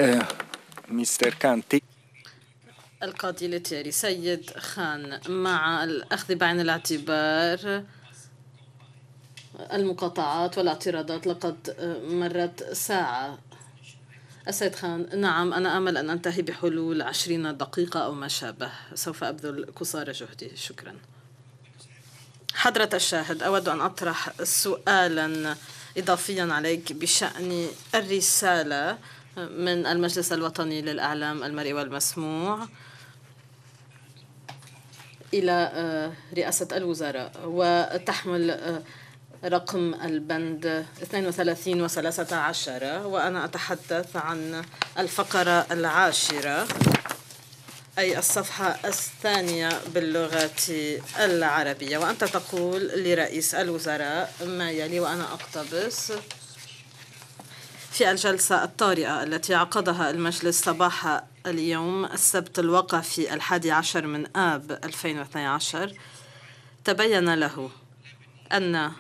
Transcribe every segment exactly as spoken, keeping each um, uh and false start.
مستر كانتي. القاضي لتيري: سيد خان، مع الأخذ بعين الاعتبار المقاطعات والاعتراضات، لقد مرت ساعة. السيد خان: نعم، أنا أمل أن أنتهي بحلول عشرين دقيقة أو ما شابه. سوف أبذل قصارى جهدي. شكرا. حضرة الشاهد، أود أن أطرح سؤالا إضافيا عليك بشأن الرسالة من المجلس الوطني للإعلام المرئي والمسموع إلى رئاسة الوزراء، وتحمل رقم البند اثنين وثلاثين وثلاثة عشر، وأنا أتحدث عن الفقرة العاشرة، أي الصفحة الثانية باللغة العربية. وأنت تقول لرئيس الوزراء ما يلي، وأنا أقتبس: في الجلسة الطارئة التي عقدها المجلس صباح اليوم السبت الواقع في الحادي عشر من آب ألفين واثني عشر، تبين له أن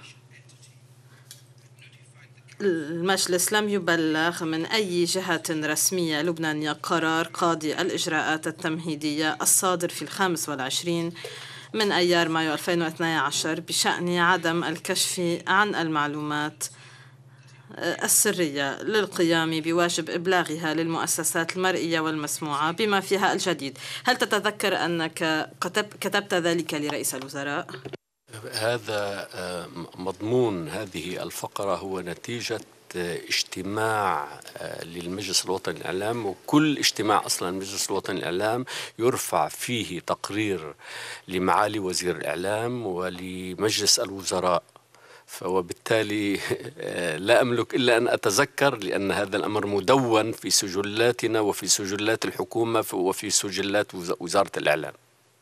المجلس لم يبلغ من أي جهة رسمية لبنانية قرار قاضي الإجراءات التمهيدية الصادر في الخامس والعشرين من أيار مايو ألفين واثني عشر بشأن عدم الكشف عن المعلومات السرية للقيام بواجب إبلاغها للمؤسسات المرئية والمسموعة بما فيها الجديد. هل تتذكر أنك كتبت ذلك لرئيس الوزراء؟ هذا مضمون هذه الفقرة هو نتيجة اجتماع للمجلس الوطني للإعلام، وكل اجتماع أصلا المجلس الوطني للإعلام يرفع فيه تقرير لمعالي وزير الإعلام ولمجلس الوزراء، وبالتالي لا أملك إلا أن أتذكر، لأن هذا الأمر مدون في سجلاتنا وفي سجلات الحكومة وفي سجلات وزارة الإعلام.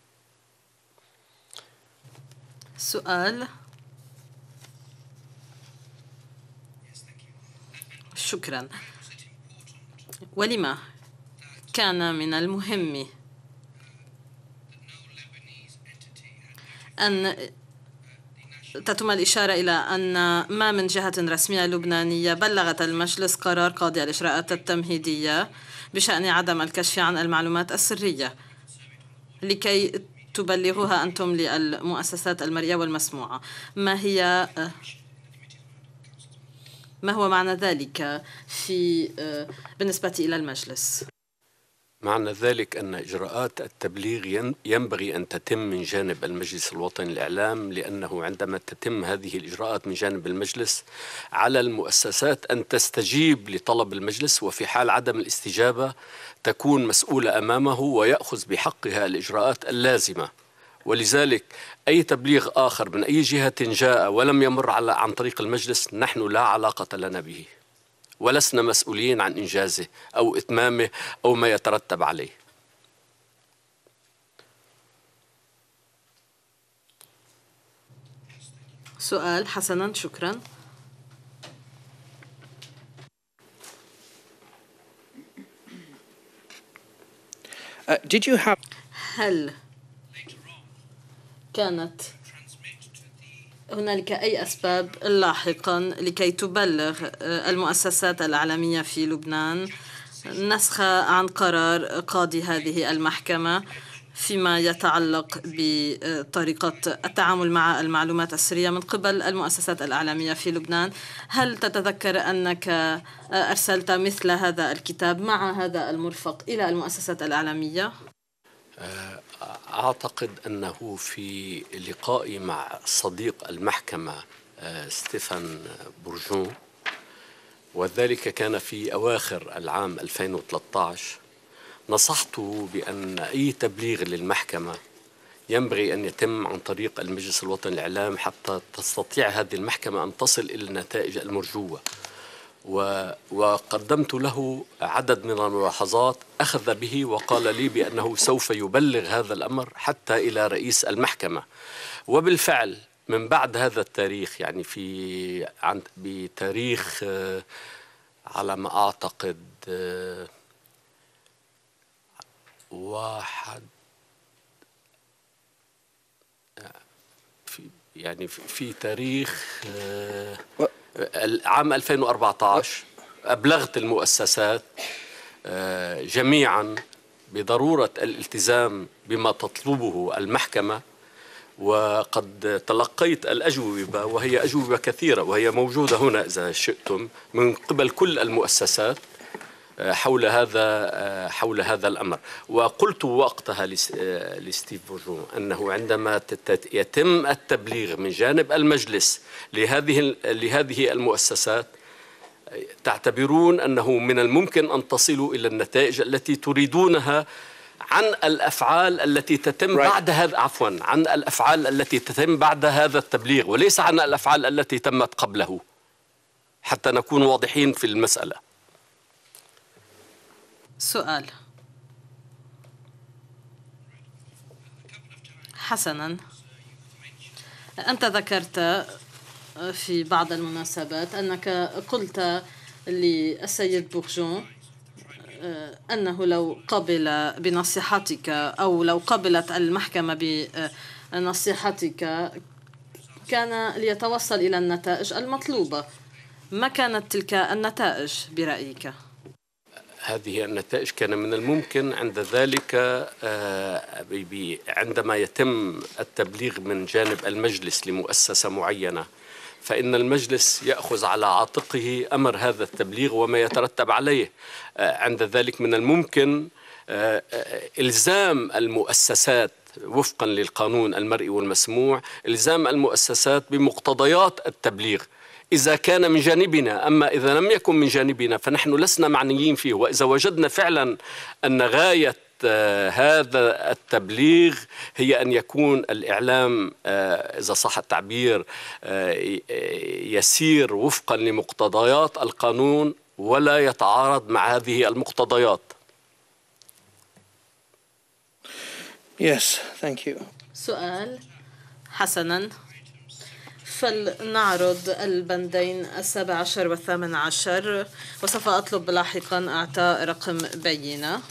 سؤال. شكرا. ولما كان من المهم أن تتم الإشارة إلى أن ما من جهة رسمية لبنانية بلغت المجلس قرار قاضي الإجراءات التمهيدية بشأن عدم الكشف عن المعلومات السرية لكي تبلغوها أنتم للمؤسسات المرئية والمسموعة؟ ما هي ما هو معنى ذلك في بالنسبة إلى المجلس؟ معنى ذلك أن إجراءات التبليغ ينبغي أن تتم من جانب المجلس الوطني للإعلام، لأنه عندما تتم هذه الإجراءات من جانب المجلس على المؤسسات أن تستجيب لطلب المجلس، وفي حال عدم الاستجابة تكون مسؤولة أمامه ويأخذ بحقها الإجراءات اللازمة. ولذلك أي تبليغ آخر من أي جهة جاء ولم يمر على عن طريق المجلس نحن لا علاقة لنا به، ولسنا مسؤولين عن إنجازه أو إتمامه أو ما يترتب عليه. سؤال. حسنا، شكرا. Uh, did you have... هل كانت هنالك أي أسباب لاحقا لكي تبلغ المؤسسات الإعلامية في لبنان نسخة عن قرار قاضي هذه المحكمة فيما يتعلق بطريقة التعامل مع المعلومات السرية من قبل المؤسسات الإعلامية في لبنان؟ هل تتذكر أنك أرسلت مثل هذا الكتاب مع هذا المرفق إلى المؤسسات الإعلامية؟ أعتقد أنه في لقائي مع صديق المحكمة ستيفان بورجون، وذلك كان في أواخر العام ألفين وثلاثة عشر، نصحته بأن أي تبليغ للمحكمة ينبغي أن يتم عن طريق المجلس الوطني للإعلام حتى تستطيع هذه المحكمة أن تصل إلى النتائج المرجوة. وقدمت له عدد من الملاحظات أخذ به وقال لي بأنه سوف يبلغ هذا الأمر حتى إلى رئيس المحكمة. وبالفعل من بعد هذا التاريخ، يعني في عند بتاريخ على ما أعتقد واحد في يعني في تاريخ العام ألفين وأربعة عشر أبلغت المؤسسات جميعا بضرورة الالتزام بما تطلبه المحكمة، وقد تلقيت الأجوبة وهي أجوبة كثيرة وهي موجودة هنا إذا شئتم من قبل كل المؤسسات حول هذا حول هذا الأمر. وقلت وقتها لستيف بورجون أنه عندما يتم التبليغ من جانب المجلس لهذه لهذه المؤسسات تعتبرون أنه من الممكن أن تصلوا إلى النتائج التي تريدونها عن الأفعال التي تتم right. بعد هذا عفوا عن الأفعال التي تتم بعد هذا التبليغ، وليس عن الأفعال التي تمت قبله، حتى نكون واضحين في المسألة. سؤال. حسنا، أنت ذكرت في بعض المناسبات أنك قلت للسيد بورجون أنه لو قبل بنصيحتك أو لو قبلت المحكمة بنصيحتك كان ليتوصل إلى النتائج المطلوبة. ما كانت تلك النتائج برأيك؟ هذه النتائج كان من الممكن عند ذلك عندما يتم التبليغ من جانب المجلس لمؤسسة معينة، فإن المجلس يأخذ على عاتقه أمر هذا التبليغ وما يترتب عليه. عند ذلك من الممكن إلزام المؤسسات وفقا للقانون المرئي والمسموع، إلزام المؤسسات بمقتضيات التبليغ إذا كان من جانبنا. أما إذا لم يكن من جانبنا فنحن لسنا معنيين فيه. وإذا وجدنا فعلا أن غاية هذا التبليغ هي أن يكون الإعلام إذا صح التعبير يسير وفقا لمقتضيات القانون ولا يتعارض مع هذه المقتضيات. Yes, thank you. سؤال. حسنا، فلنعرض البندين السابع عشر والثامن عشر، وسوف أطلب لاحقا إعطاء رقم بينة.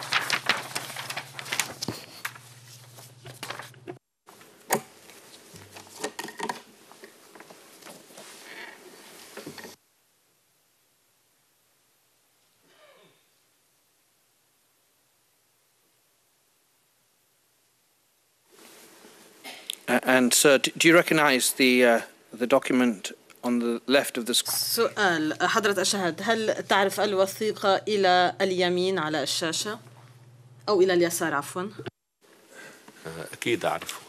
And sir, do you recognize the uh, the document on the left of the screen? سؤال. حضرة الشهاد، هل تعرف الوثيقة إلى اليمين على الشاشة أو إلى اليسار عفوا؟ أكيد أعرفه.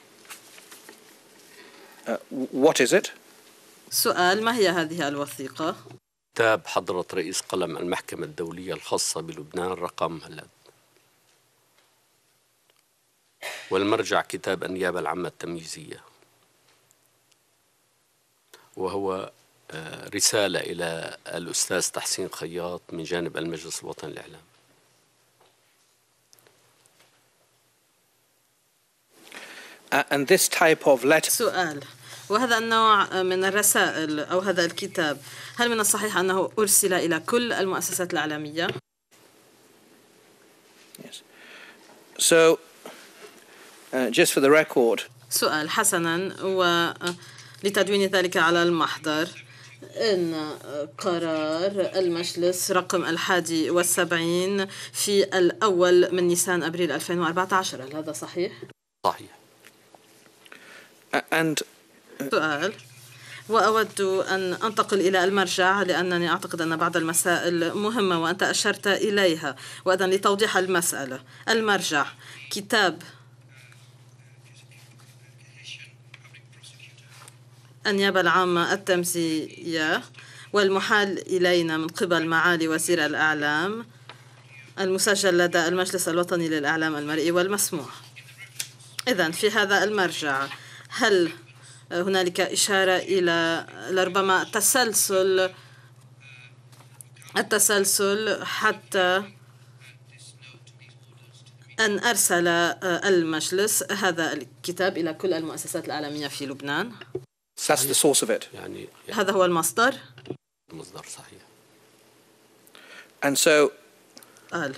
Uh, what is it? سؤال. ما هي هذه الوثيقة؟ كتاب حضرة رئيس قلم المحكمة الدولية الخاصة بلبنان رقم هلأ، والمرجع كتاب النيابة العامة التمييزية، وهو رسالة إلى الأستاذ تحسين خياط من جانب المجلس الوطني للإعلام. And this type of letter. سؤال. وهذا النوع من الرسائل أو هذا الكتاب، هل من الصحيح أنه أرسل إلى كل المؤسسات الإعلامية؟ Yes. So, uh, just for the record. سؤال. حسنا، ولتدوين ذلك على المحضر، إن قرار المجلس رقم الحادي والسبعين في الأول من نيسان أبريل ألفين وأربعة عشر، هل هذا صحيح؟ صحيح. And سؤال. وأود أن أنتقل إلى المرجع لأنني أعتقد أن بعض المسائل مهمة وأنت أشرت إليها، وأيضا لتوضيح المسألة. المرجع كتاب النيابة العامة التمييزية والمحال إلينا من قبل معالي وزير الإعلام، المسجل لدى المجلس الوطني للإعلام المرئي والمسموع. إذن في هذا المرجع هل هنالك إشارة إلى لربما تسلسل التسلسل حتى أن أرسل المجلس هذا الكتاب إلى كل المؤسسات الإعلامية في لبنان؟ That's the source of it. يعني هذا هو المصدر. المصدر صحيح. And so قال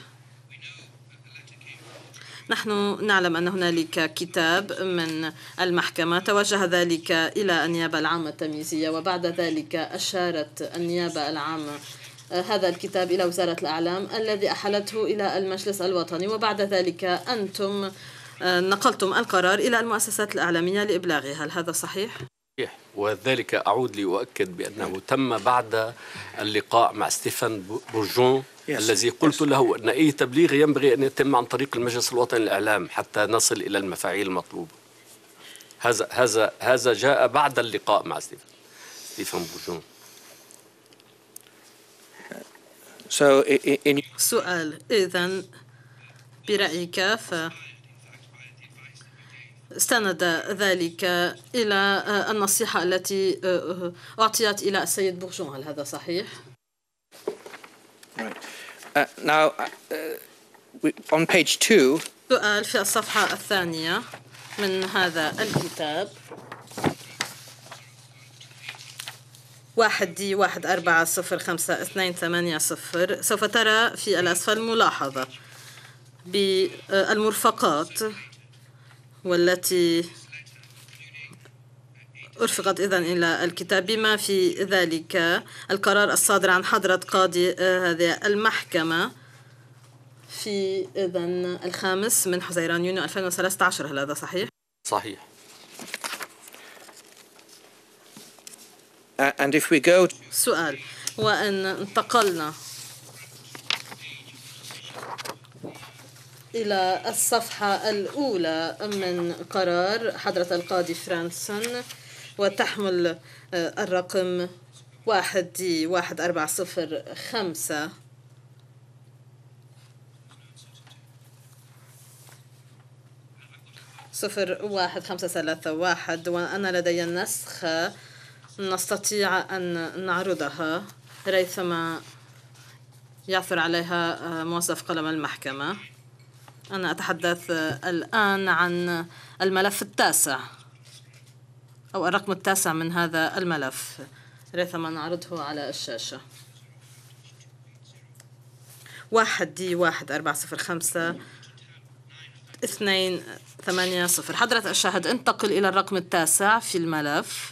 نحن نعلم أن هنالك كتاب من المحكمة توجه ذلك إلى النيابة العامة التمييزية، وبعد ذلك أشارت النيابة العامة هذا الكتاب إلى وزارة الأعلام الذي أحالته إلى المجلس الوطني، وبعد ذلك أنتم نقلتم القرار إلى المؤسسات الإعلامية لإبلاغها. هل هذا صحيح؟ وذلك أعود لأؤكد بأنه تم بعد اللقاء مع ستيفان بورجون yes. الذي قلت yes. له أن أي تبليغ ينبغي أن يتم عن طريق المجلس الوطني للإعلام حتى نصل إلى المفاعيل المطلوبة. هذا هذا هذا جاء بعد اللقاء مع ستيفان ستيفان بورجون. So, in... سؤال: إذن برأيك ف استند ذلك إلى النصيحة التي أعطيت إلى السيد بورجون، هل هذا صحيح؟ Right. Uh, now, uh, on page two. سؤال في الصفحة الثانية من هذا الكتاب، واحد دي واحد أربعة صفر خمسة اثنين ثمانية صفر، سوف ترى في الأسفل ملاحظة بالمرفقات والتي أرفقت إذن إلى الكتاب، بما في ذلك القرار الصادر عن حضرة قاضي هذه المحكمة في إذن الخامس من حزيران يونيو ألفين وثلاثة عشر. هل هذا صحيح؟ صحيح. Uh, and if we go... سؤال: وأن انتقلنا إلى الصفحة الأولى من قرار حضرة القاضي فرانسون وتحمل الرقم واحد دي واحد أربعة صفر خمسة، صفر واحد خمسة ثلاثة واحد، وأنا لدي النسخ نستطيع أن نعرضها ريثما يعثر عليها موظف قلم المحكمة. أنا أتحدث الآن عن الملف التاسع أو الرقم التاسع من هذا الملف، ريثما نعرضه على الشاشة. واحد دي واحد أربعة صفر خمسة اثنين ثمانية صفر. حضرة الشاهد، انتقل إلى الرقم التاسع في الملف،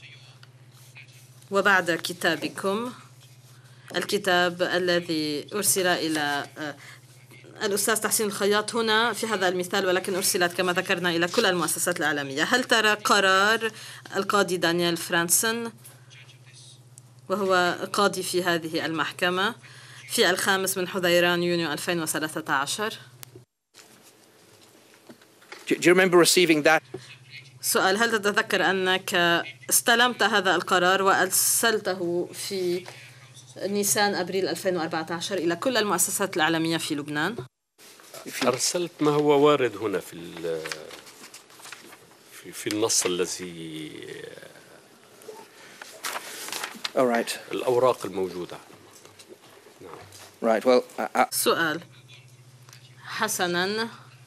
وبعد كتابكم الكتاب الذي أرسل إلى الأستاذ تحسين الخياط هنا في هذا المثال، ولكن أرسلت كما ذكرنا إلى كل المؤسسات الإعلامية. هل ترى قرار القاضي دانيال فرانسون وهو قاضي في هذه المحكمة في الخامس من حزيران يونيو ألفين وثلاثة عشر؟ Do you remember receiving that? سؤال: هل تتذكر أنك استلمت هذا القرار وأرسلته في نيسان أبريل ألفين وأربعة عشر إلى كل المؤسسات الإعلامية في لبنان؟ أرسلت ما هو وارد هنا في في, في النص الذي All right. الأوراق الموجودة. نعم. Right. Well, uh, uh... سؤال: حسناً،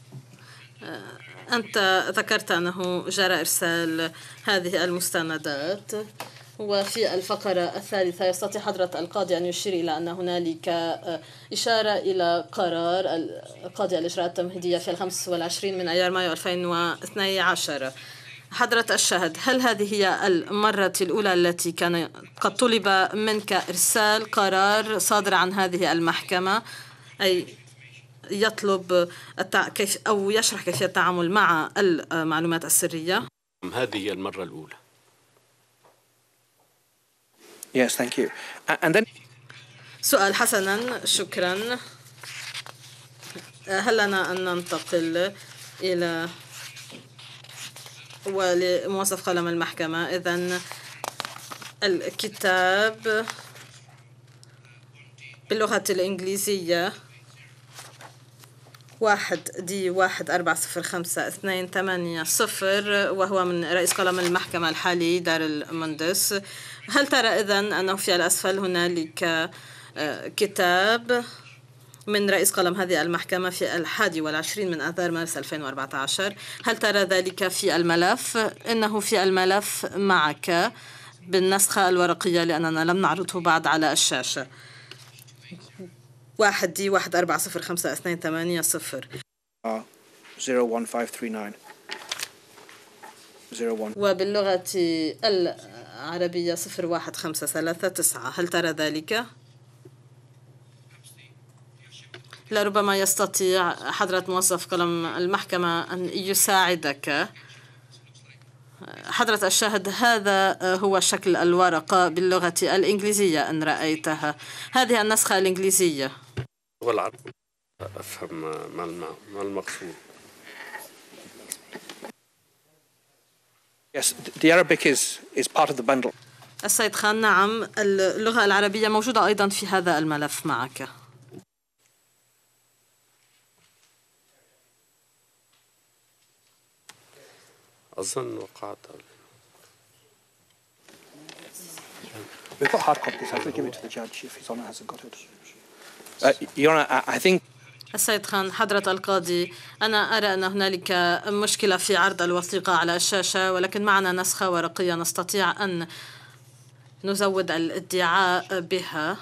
أنت ذكرت أنه جرى إرسال هذه المستندات، وفي الفقرة الثالثة يستطيع حضرة القاضي أن يشير إلى أن هنالك إشارة إلى قرار القاضي الإجراءات التمهيدية في الخامس والعشرين من أيار مايو ألفين واثني عشر. حضرة الشاهد، هل هذه هي المرة الأولى التي كان قد طلب منك إرسال قرار صادر عن هذه المحكمة، أي يطلب التع... كيف أو يشرح كيفية التعامل مع المعلومات السرية؟ هذه هي المرة الأولى. Yes, thank you. And then... سؤال: حسناً، شكراً. هل لنا أن ننتقل إلى ولموظف قلم المحكمة؟ إذن الكتاب باللغة الإنجليزية واحد دي واحد أربعة صفر خمسة اثنين ثمانية صفر، وهو من رئيس قلم المحكمة الحالي دار المهندس. هل ترى إذن أنه في الأسفل هنالك كتاب من رئيس قلم هذه المحكمة في الحادي والعشرين من آذار مارس ألفين وأربعة عشر؟ هل ترى ذلك في الملف؟ إنه في الملف معك بالنسخة الورقية لأننا لم نعرضه بعد على الشاشة. واحد دي واحد أربعة صفر خمسة اثنين ثمانية صفر zero one five three nine zero one. وباللغة العربية صفر واحد خمسة ثلاثة تسعة. هل ترى ذلك؟ لربما يستطيع حضرة موظف قلم المحكمة أن يساعدك. حضرة الشاهد، هذا هو شكل الورقة باللغة الإنجليزية إن رأيتها. هذه النسخة الإنجليزية. والعربي أفهم ما المقصود. Yes, the Arabic is is part of the bundle. السيد خان، نعم، اللغة العربية موجودة أيضا في هذا الملف معك. أظن وقعت. We've got hard copies. I'll give it to the judge if his honour hasn't got it. Uh, Your Honour, I think. السيد خان، حضرة القاضي، أنا أرى أن هنالك مشكلة في عرض الوثيقة على الشاشة، ولكن معنا نسخة ورقية نستطيع أن نزود الادعاء بها.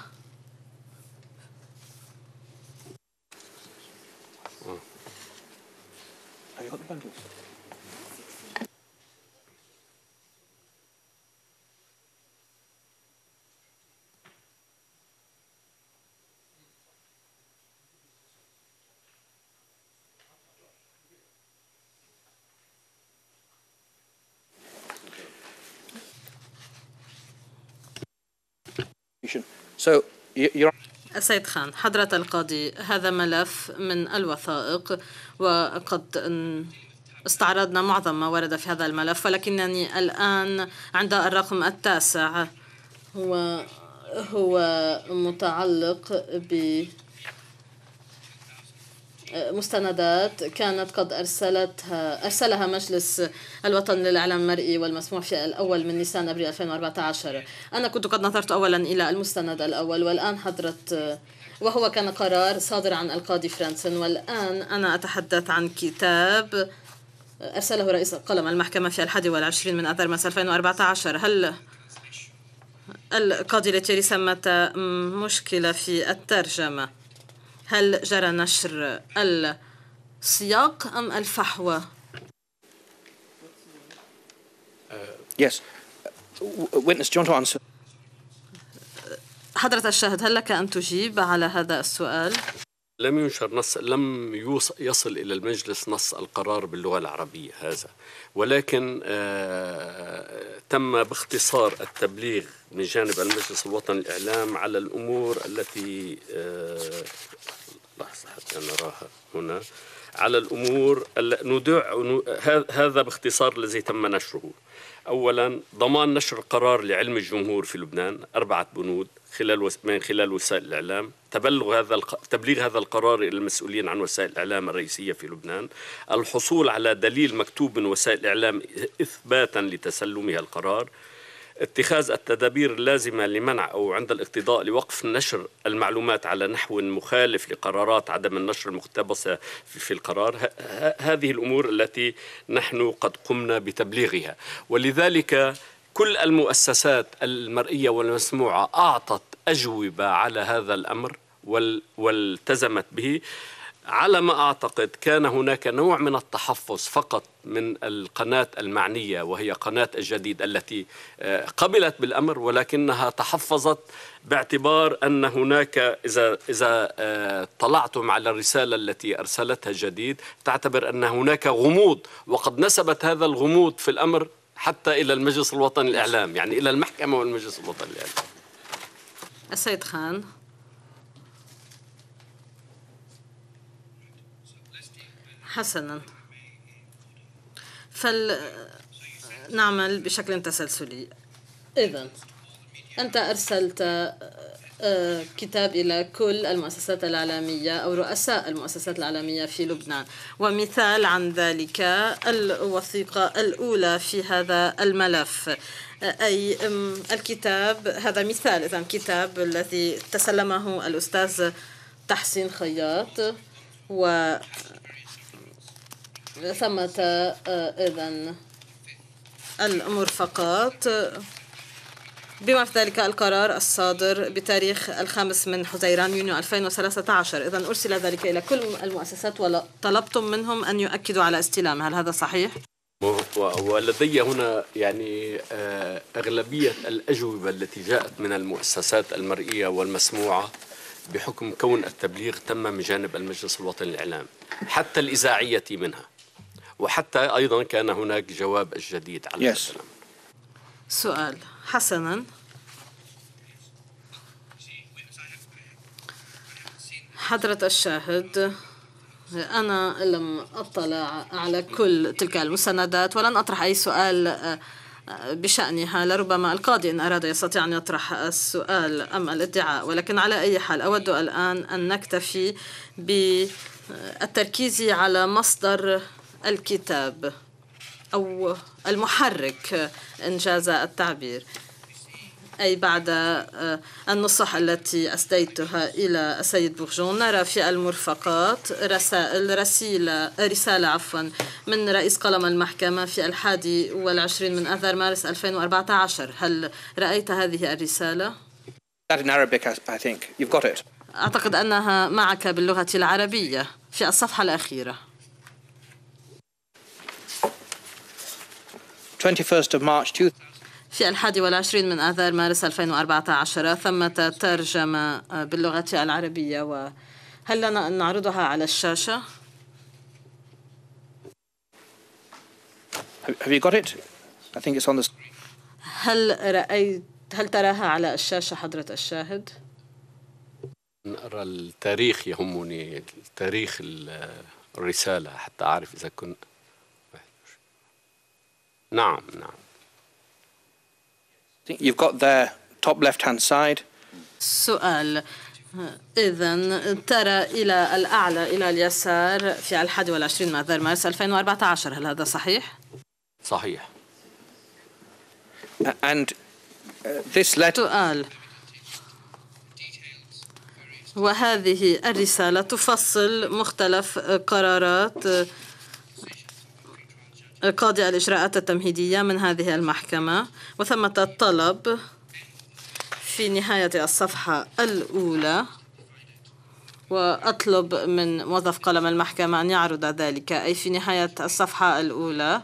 So, you're... السيد خان، حضرة القاضي، هذا ملف من الوثائق، وقد استعرضنا معظم ما ورد في هذا الملف، ولكنني الآن عند الرقم التاسع، هو هو متعلق ب مستندات كانت قد أرسلتها أرسلها مجلس الوطن للإعلام المرئي والمسموع في الأول من نيسان أبريل ألفين وأربعة عشر. أنا كنت قد نظرت أولا إلى المستند الأول، والآن حضرت وهو كان قرار صادر عن القاضي فرانسن، والآن أنا أتحدث عن كتاب أرسله رئيس قلم المحكمة في الحادي والعشرين من أذار مارس ألفين وأربعة عشر. هل القاضي لتيري سمت مشكلة في الترجمة؟ هل جرى نشر السياق أم الفحوى؟ Yes. Witness, do you want to answer? حضرة الشاهد، هل لك أن تجيب على هذا السؤال؟ لم ينشر نص، لم يصل إلى المجلس نص القرار باللغة العربية هذا، ولكن آه تم باختصار التبليغ من جانب المجلس الوطني للإعلام على الأمور التي آه لحظة حتى نراها هنا، على الأمور ندع هذا باختصار الذي تم نشره. أولا، ضمان نشر القرار لعلم الجمهور في لبنان، أربعة بنود خلال من خلال وسائل الإعلام، تبلغ هذا تبليغ هذا القرار إلى المسؤولين عن وسائل الإعلام الرئيسية في لبنان، الحصول على دليل مكتوب من وسائل الإعلام إثباتا لتسلمها القرار، اتخاذ التدابير اللازمة لمنع أو عند الاقتضاء لوقف نشر المعلومات على نحو مخالف لقرارات عدم النشر المقتبسة في القرار. هذه الأمور التي نحن قد قمنا بتبليغها، ولذلك كل المؤسسات المرئية والمسموعة أعطت أجوبة على هذا الأمر والتزمت به. على ما أعتقد كان هناك نوع من التحفظ فقط من القناة المعنية وهي قناة الجديد التي قبلت بالأمر، ولكنها تحفظت باعتبار أن هناك إذا إذا طلعتم على الرسالة التي أرسلتها جديد تعتبر أن هناك غموض، وقد نسبت هذا الغموض في الأمر حتى إلى المجلس الوطني للإعلام، يعني إلى المحكمة والمجلس الوطني للإعلام. السيد خان، حسنا، فلنعمل بشكل تسلسلي. إذن أنت أرسلت كتاب إلى كل المؤسسات الإعلامية أو رؤساء المؤسسات الإعلامية في لبنان، ومثال عن ذلك الوثيقة الأولى في هذا الملف، أي الكتاب. هذا مثال إذن كتاب الذي تسلمه الأستاذ تحسين خياط، و ثمة إذن المرفقات بما في ذلك القرار الصادر بتاريخ الخامس من حزيران يونيو ألفين وثلاثة عشر. إذن أرسل ذلك إلى كل المؤسسات وطلبتم منهم أن يؤكدوا على استلامه، هل هذا صحيح؟ ولدي هنا يعني أغلبية الأجوبة التي جاءت من المؤسسات المرئية والمسموعة بحكم كون التبليغ تم من جانب المجلس الوطني للإعلام حتى الإذاعية منها، وحتى أيضا كان هناك جواب الجديد على yes. الكلام. سؤال. حسنا، حضرة الشاهد، أنا لم أطلع على كل تلك المستندات ولن أطرح أي سؤال بشأنها. لربما القاضي إن أراد يستطيع أن يطرح السؤال أم الادعاء، ولكن على أي حال أود الآن أن نكتفي بالتركيز على مصدر الكتاب أو المحرك إن جاز التعبير، أي بعد النصح التي أسديتها إلى السيد بورجون نرى في المرفقات رسائل رسالة رسالة عفوا من رئيس قلم المحكمة في الحادي والعشرين من آذار مارس ألفين وأربعة عشر. هل رأيت هذه الرسالة؟ That in Arabic, I think. You've got it. أعتقد أنها معك باللغة العربية في الصفحة الأخيرة. twenty-first of March في الحادي والعشرين من آذار مارس ألفين وأربعة عشر ثمة ترجمة باللغة العربية، وهل لنا أن نعرضها على الشاشة؟ Have you got it? I think it's on the. هل رأيت هل تراها على الشاشة حضرة الشاهد؟ أرى التاريخ، يهمني تاريخ الرسالة حتى أعرف إذا كنت. نعم نعم. You've got the top left-hand side. سؤال. إذن ترى إلى الأعلى إلى اليسار في الحادي والعشرين من آذار مارس ألفين وأربعة عشر، هل هذا صحيح؟ صحيح. And uh, this letter. سؤال. وهذه الرسالة تفصل مختلف قرارات قاضي الإجراءات التمهيدية من هذه المحكمة، وثمة طلب في نهاية الصفحة الأولى، وأطلب من موظف قلم المحكمة أن يعرض ذلك، أي في نهاية الصفحة الأولى.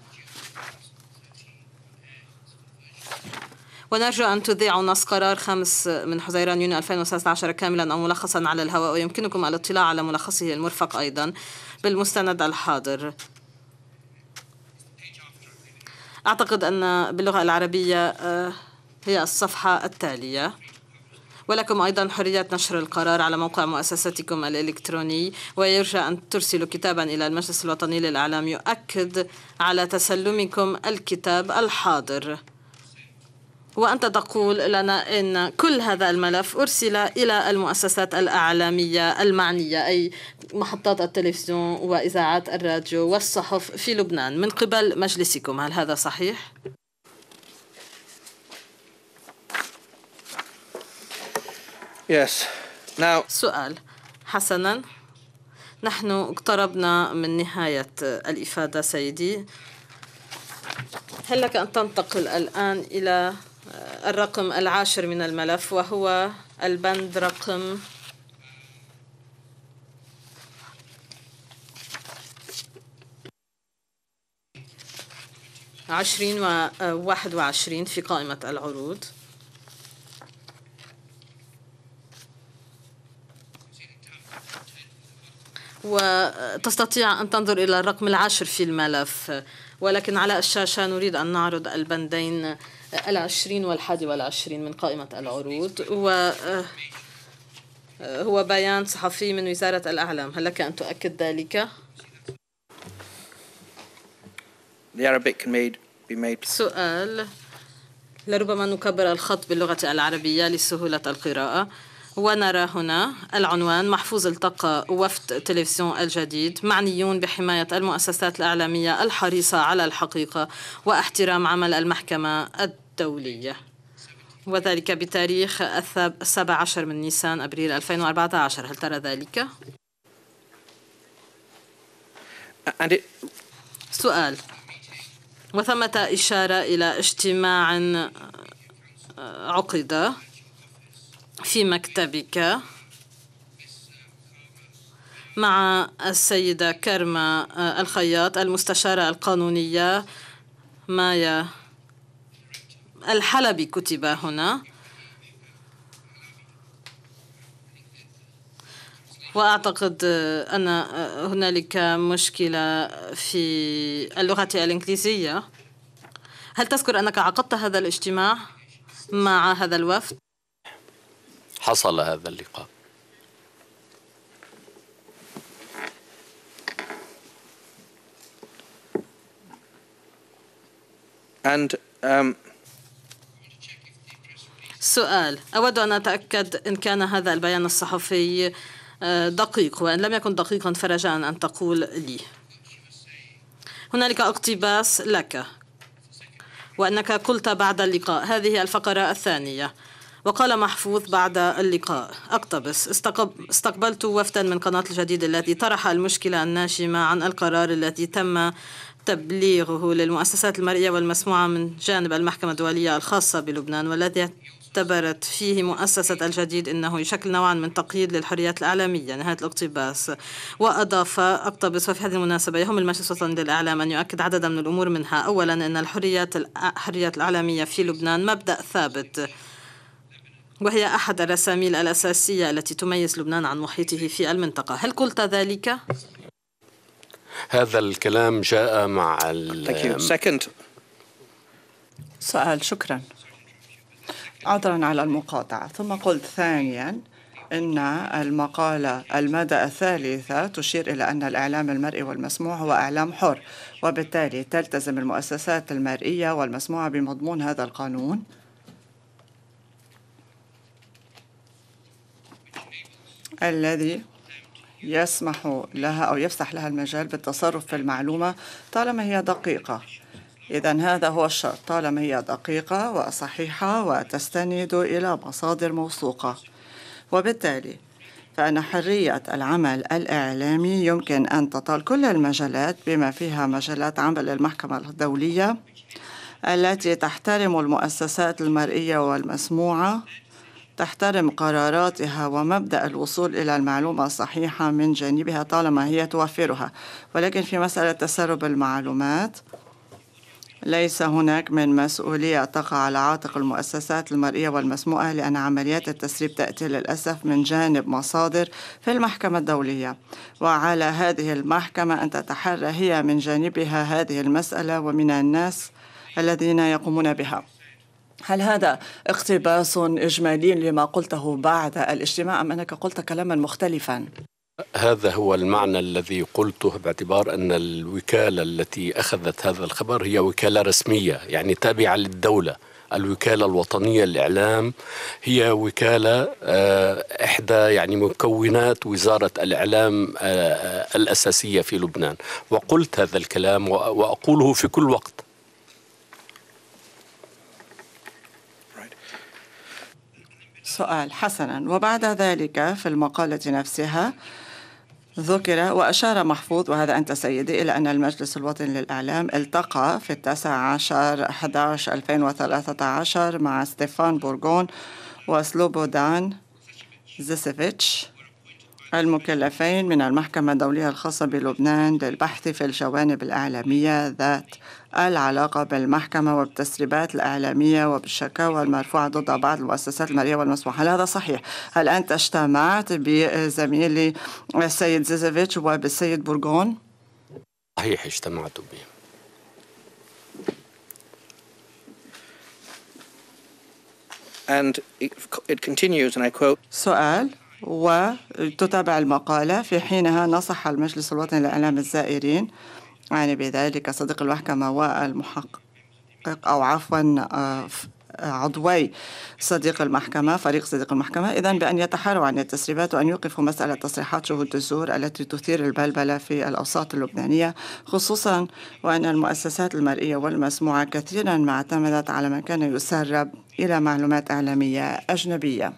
ونرجو أن تذيعوا نص قرار خمس من حزيران يونيو ألفين وثلاثة عشر كاملا أو ملخصا على الهواء، ويمكنكم الاطلاع على ملخصه المرفق أيضا بالمستند الحاضر. أعتقد أن باللغة العربية هي الصفحة التالية، ولكم أيضا حرية نشر القرار على موقع مؤسستكم الإلكتروني، ويرجى أن ترسلوا كتابا إلى المجلس الوطني للإعلام يؤكد على تسلمكم الكتاب الحاضر. وأنت تقول لنا إن كل هذا الملف أرسل إلى المؤسسات الإعلامية المعنية، أي محطات التلفزيون وإذاعات الراديو والصحف في لبنان من قبل مجلسكم، هل هذا صحيح؟ Yes. Now. سؤال. حسنا، نحن اقتربنا من نهاية الإفادة سيدي. هل لك أن تنتقل الآن إلى الرقم العاشر من الملف، وهو البند رقم عشرين وواحد وعشرين في قائمة العروض. وتستطيع أن تنظر إلى الرقم العاشر في الملف، ولكن على الشاشة نريد أن نعرض البندين العشرين والحادي والعشرين من قائمة العروض، وهو بيان صحفي من وزارة الأعلام. هل لك أن تؤكد ذلك؟ The Arabic can made, be made. سؤال. لربما نكبر الخط باللغة العربية لسهولة القراءة. ونرى هنا العنوان: محفوظ التقى وفد تلفزيون الجديد معنيون بحماية المؤسسات الإعلامية الحريصة على الحقيقة واحترام عمل المحكمة الدولية، وذلك بتاريخ السابع عشر من نيسان أبريل ألفين وأربعة عشر. هل ترى ذلك؟ And it... سؤال. وثمة إشارة إلى اجتماع عقد في مكتبك مع السيدة كرمة الخياط المستشارة القانونية مايا الحلبي، كتب هنا، وأعتقد أن هنالك مشكلة في اللغة الإنجليزية. هل تذكر أنك عقدت هذا الاجتماع مع هذا الوفد؟ حصل هذا اللقاء. And um, سؤال، أود أن أتأكد إن كان هذا البيان الصحفي دقيق، وإن لم يكن دقيقا فرجاء أن تقول لي. هنالك اقتباس لك وأنك قلت بعد اللقاء، هذه الفقرة الثانية، وقال محفوظ بعد اللقاء أقتبس: استقبلت وفدا من قناة الجديد الذي طرح المشكلة الناشئة عن القرار الذي تم تبليغه للمؤسسات المرئية والمسموعة من جانب المحكمة الدولية الخاصة بلبنان، والذي اعتبرت فيه مؤسسة الجديد أنه يشكل نوعا من تقييد للحريات الإعلامية. نهاية الاقتباس. وأضاف أقتبس: وفي هذه المناسبة يهم المجلس الوطني للإعلام أن يؤكد عددا من الأمور، منها أولا أن الحريات الحريات الإعلامية في لبنان مبدأ ثابت، وهي أحد الرساميل الأساسية التي تميز لبنان عن محيطه في المنطقة. هل قلت ذلك؟ هذا الكلام جاء مع ال سؤال. شكرا، عذرا على المقاطعة. ثم قلت ثانيا إن المقالة المادة الثالثة تشير إلى أن الإعلام المرئي والمسموع هو إعلام حر، وبالتالي تلتزم المؤسسات المرئية والمسموعة بمضمون هذا القانون. الذي يسمح لها أو يفسح لها المجال بالتصرف في المعلومة طالما هي دقيقة. إذن هذا هو الشرط، طالما هي دقيقة وصحيحة وتستند إلى مصادر موثوقة. وبالتالي فإن حرية العمل الإعلامي يمكن أن تطال كل المجالات بما فيها مجالات عمل المحكمة الدولية التي تحترم المؤسسات المرئية والمسموعة، تحترم قراراتها ومبدأ الوصول إلى المعلومة الصحيحة من جانبها طالما هي توفرها. ولكن في مسألة تسرب المعلومات ليس هناك من مسؤولية تقع على عاتق المؤسسات المرئية والمسموعة، لأن عمليات التسريب تأتي للأسف من جانب مصادر في المحكمة الدولية، وعلى هذه المحكمة أن تتحرى هي من جانبها هذه المسألة ومن الناس الذين يقومون بها. هل هذا اقتباس إجمالي لما قلته بعد الاجتماع أم أنك قلت كلاما مختلفا؟ هذا هو المعنى الذي قلته، باعتبار أن الوكالة التي أخذت هذا الخبر هي وكالة رسمية، يعني تابعة للدولة. الوكالة الوطنية للإعلام هي وكالة إحدى يعني مكونات وزارة الإعلام الأساسية في لبنان، وقلت هذا الكلام وأقوله في كل وقت. سؤال. حسنا. وبعد ذلك في المقالة نفسها ذكر وأشار محفوظ، وهذا أنت سيدي، إلى أن المجلس الوطني للإعلام التقى في التاسع عشر أحد عشر ألفين وثلاثة عشر مع ستيفان بورغون وسلوبودان زيسيفيتش المكلفين من المحكمة الدولية الخاصة بلبنان للبحث في الجوانب الإعلامية ذات العلاقة بالمحكمة وبالتسريبات الإعلامية وبالشكاوى المرفوعة ضد بعض المؤسسات المالية والمسموحة. هل هذا صحيح؟ هل أنت اجتمعت بزميلي السيد زيزيفيتش وبالسيد بورغون؟ صحيح، اجتمعت به. And it continues, and I quote. سؤال. وتتابع المقالة: في حينها نصح المجلس الوطني للإعلام الزائرين، يعني بذلك صديق المحكمة والمحقق أو عفوا عضوي صديق المحكمة فريق صديق المحكمة، إذن بأن يتحروا عن التسريبات وأن يوقفوا مسألة تصريحات شهود الزور التي تثير البلبلة في الأوساط اللبنانية، خصوصا وأن المؤسسات المرئية والمسموعة كثيرا ما اعتمدت على ما كان يسرب إلى معلومات إعلامية أجنبية.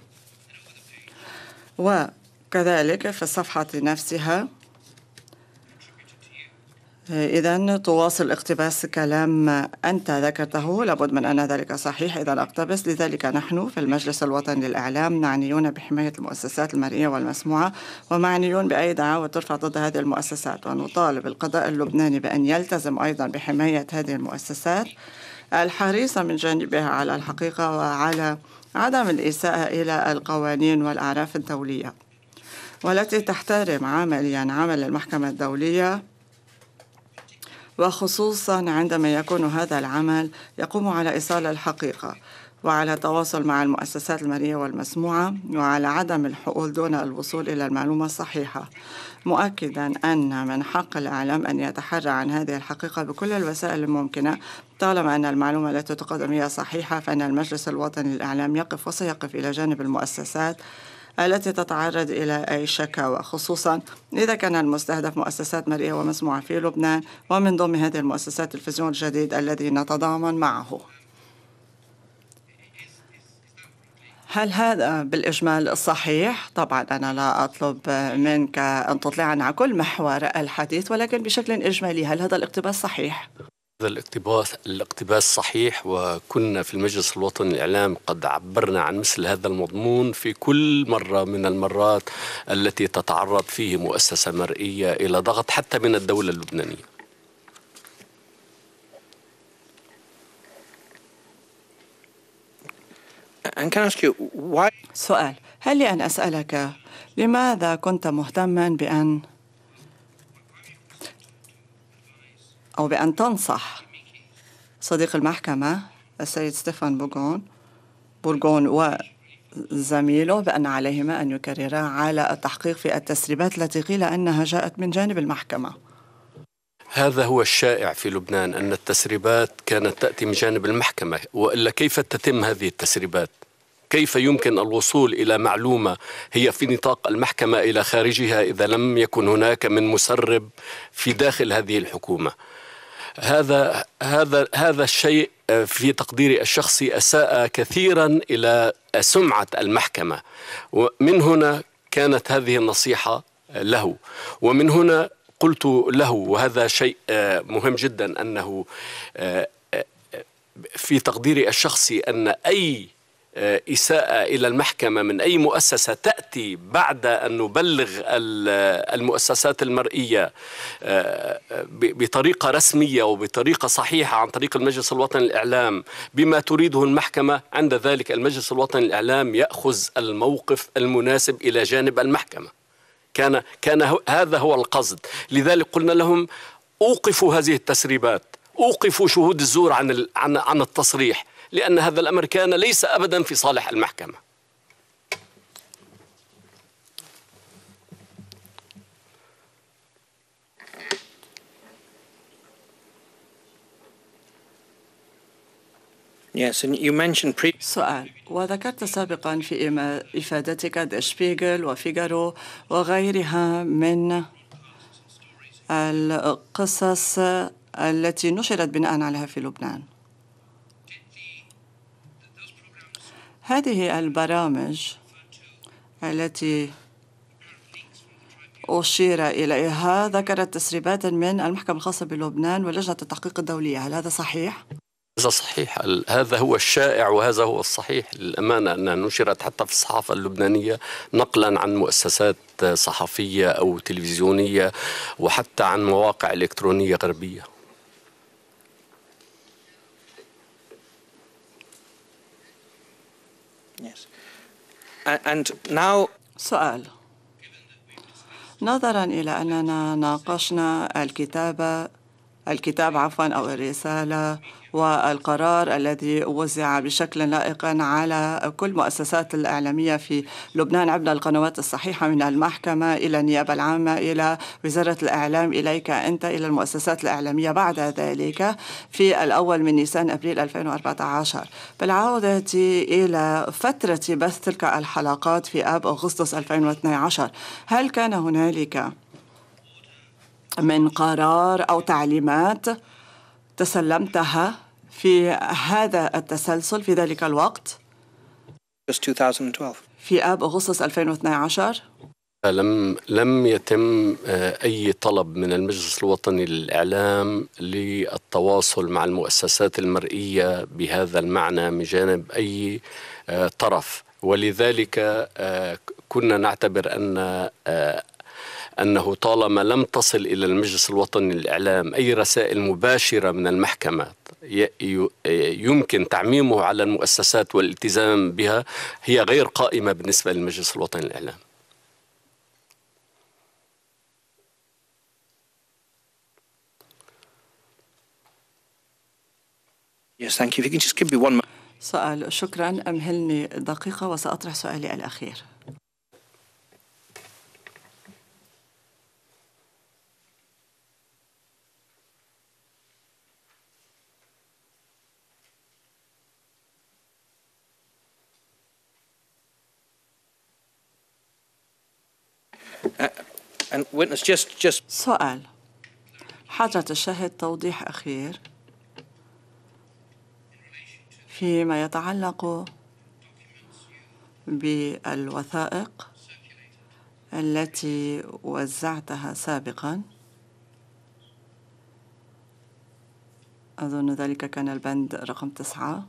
وكذلك في الصفحة نفسها إذن تواصل اقتباس كلام أنت ذكرته، لابد من أن ذلك صحيح. إذن أقتبس: لذلك نحن في المجلس الوطني للإعلام معنيون بحماية المؤسسات المرئية والمسموعة، ومعنيون بأي دعاوى ترفع ضد هذه المؤسسات، ونطالب القضاء اللبناني بأن يلتزم أيضا بحماية هذه المؤسسات الحريصة من جانبها على الحقيقة وعلى عدم الإساءة إلى القوانين والأعراف الدولية. والتي تحترم عمليا عمل المحكمة الدولية، وخصوصا عندما يكون هذا العمل يقوم على إيصال الحقيقة وعلى التواصل مع المؤسسات المالية والمسموعة وعلى عدم الحقول دون الوصول إلى المعلومة الصحيحة، مؤكدا أن من حق الإعلام أن يتحرى عن هذه الحقيقة بكل الوسائل الممكنة طالما أن المعلومة التي تقدم هي صحيحة. فإن المجلس الوطني للإعلام يقف وسيقف إلى جانب المؤسسات التي تتعرض إلى أي شكاوى، خصوصا إذا كان المستهدف مؤسسات مرئية ومسموعة في لبنان، ومن ضمن هذه المؤسسات التلفزيون الجديد الذي نتضامن معه. هل هذا بالإجمال صحيح؟ طبعا أنا لا أطلب منك أن تطلعنا عن كل محور الحديث، ولكن بشكل إجمالي هل هذا الاقتباس صحيح؟ هذا الاقتباس الاقتباس صحيح، وكنا في المجلس الوطني للإعلام قد عبرنا عن مثل هذا المضمون في كل مرة من المرات التي تتعرض فيه مؤسسة مرئية إلى ضغط حتى من الدولة اللبنانية. سؤال: هل لي أن أسألك لماذا كنت مهتما بأن أو بأن تنصح صديق المحكمة السيد ستيفان بورغون بورغون وزميله بأن عليهما أن يكررا على التحقيق في التسريبات التي قيل أنها جاءت من جانب المحكمة؟ هذا هو الشائع في لبنان، أن التسريبات كانت تأتي من جانب المحكمة، وإلا كيف تتم هذه التسريبات؟ كيف يمكن الوصول إلى معلومة هي في نطاق المحكمة إلى خارجها إذا لم يكن هناك من مسرب في داخل هذه الحكومة؟ هذا هذا هذا الشيء في تقديري الشخصي أساء كثيرا إلى سمعة المحكمة، ومن هنا كانت هذه النصيحة له، ومن هنا قلت له، وهذا شيء مهم جدا، أنه في تقديري الشخصي أن أي إساءة إلى المحكمة من أي مؤسسة تأتي بعد أن نبلغ المؤسسات المرئية بطريقة رسمية وبطريقة صحيحة عن طريق المجلس الوطني للإعلام بما تريده المحكمة، عند ذلك المجلس الوطني للإعلام يأخذ الموقف المناسب إلى جانب المحكمة. كان كان هذا هو القصد. لذلك قلنا لهم: أوقفوا هذه التسريبات، أوقفوا شهود الزور عن عن عن التصريح، لأن هذا الأمر كان ليس أبدا في صالح المحكمة. Yes, and you mentioned pre- سؤال: وذكرت سابقا في إفادتك د شبيغل وفيغارو وغيرها من القصص التي نشرت بناء عليها في لبنان. هذه البرامج التي أشير إليها ذكرت تسريبات من المحكمة الخاصة بلبنان ولجنة التحقيق الدولية، هل هذا صحيح؟ هذا صحيح، هذا هو الشائع وهذا هو الصحيح للأمانة، أنها نشرت حتى في الصحافة اللبنانية نقلا عن مؤسسات صحفية أو تلفزيونية وحتى عن مواقع إلكترونية غربية. Yes. And now سؤال: نظرا إلى أننا ناقشنا الكتابة الكتاب عفوا أو الرسالة والقرار الذي وزع بشكل لائق على كل مؤسسات الإعلامية في لبنان عبر القنوات الصحيحة من المحكمة إلى النيابة العامة إلى وزارة الإعلام إليك أنت إلى المؤسسات الإعلامية بعد ذلك في الأول من نيسان أبريل ألفين وأربعة عشر، بالعودة إلى فترة بث تلك الحلقات في آب أغسطس ألفين واثني عشر، هل كان هنالك من قرار أو تعليمات تسلمتها في هذا التسلسل في ذلك الوقت في آب أغسطس ألفين واثني عشر؟ لم لم يتم أي طلب من المجلس الوطني للإعلام للتواصل مع المؤسسات المرئية بهذا المعنى من جانب أي طرف، ولذلك كنا نعتبر أن أنه طالما لم تصل إلى المجلس الوطني للإعلام أي رسائل مباشرة من المحكمة يمكن تعميمه على المؤسسات والالتزام بها، هي غير قائمة بالنسبة للمجلس الوطني للإعلام. Yes, thank you. If you can just give me one. سؤال. شكرا. أمهلني دقيقة وسأطرح سؤالي الأخير. And witness, just, just. سؤال. حضرة الشاهد توضيح أخير فيما يتعلق بالوثائق التي وزعتها سابقا. أظن ذلك كان البند رقم تسعة.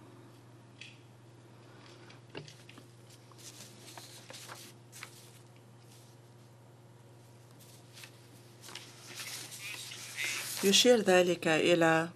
يشير ذلك إلى،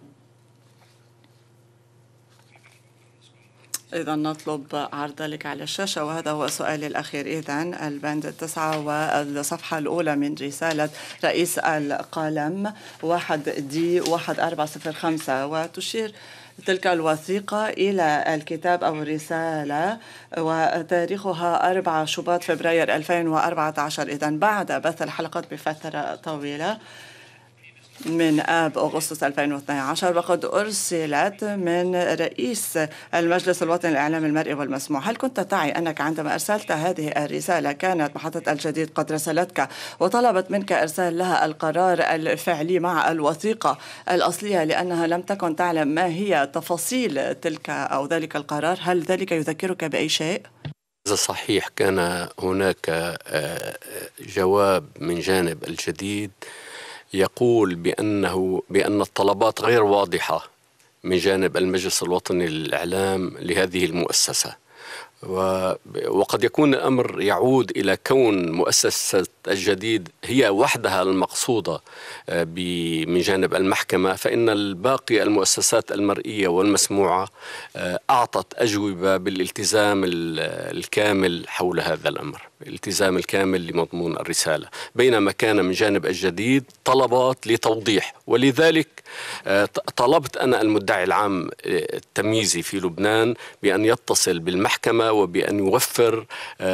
إذا نطلب عرض ذلك على الشاشة، وهذا هو سؤالي الأخير. إذن البند التسعة والصفحة الأولى من رسالة رئيس القلم واحد دي واحد أربعة صفر خمسة، وتشير تلك الوثيقة إلى الكتاب أو الرسالة وتاريخها أربعة شباط فبراير ألفين وأربعة عشر. إذن بعد بث الحلقات بفترة طويلة من آب أغسطس ألفين واثني عشر، وقد أرسلت من رئيس المجلس الوطني للإعلام المرئي والمسموع. هل كنت تعي أنك عندما أرسلت هذه الرسالة كانت محطة الجديد قد رسلتك وطلبت منك إرسال لها القرار الفعلي مع الوثيقة الأصلية لأنها لم تكن تعلم ما هي تفاصيل تلك أو ذلك القرار؟ هل ذلك يذكرك بأي شيء؟ إذا صحيح كان هناك جواب من جانب الجديد يقول بأنه بأن الطلبات غير واضحة من جانب المجلس الوطني للإعلام لهذه المؤسسة، وقد يكون الأمر يعود إلى كون مؤسسة الجديد هي وحدها المقصودة من جانب المحكمة، فإن الباقي المؤسسات المرئية والمسموعة أعطت أجوبة بالالتزام الكامل حول هذا الأمر، الالتزام الكامل لمضمون الرسالة، بينما كان من جانب الجديد طلبات لتوضيح. ولذلك طلبت أنا المدعي العام التمييزي في لبنان بأن يتصل بالمحكمة وبأن يوفر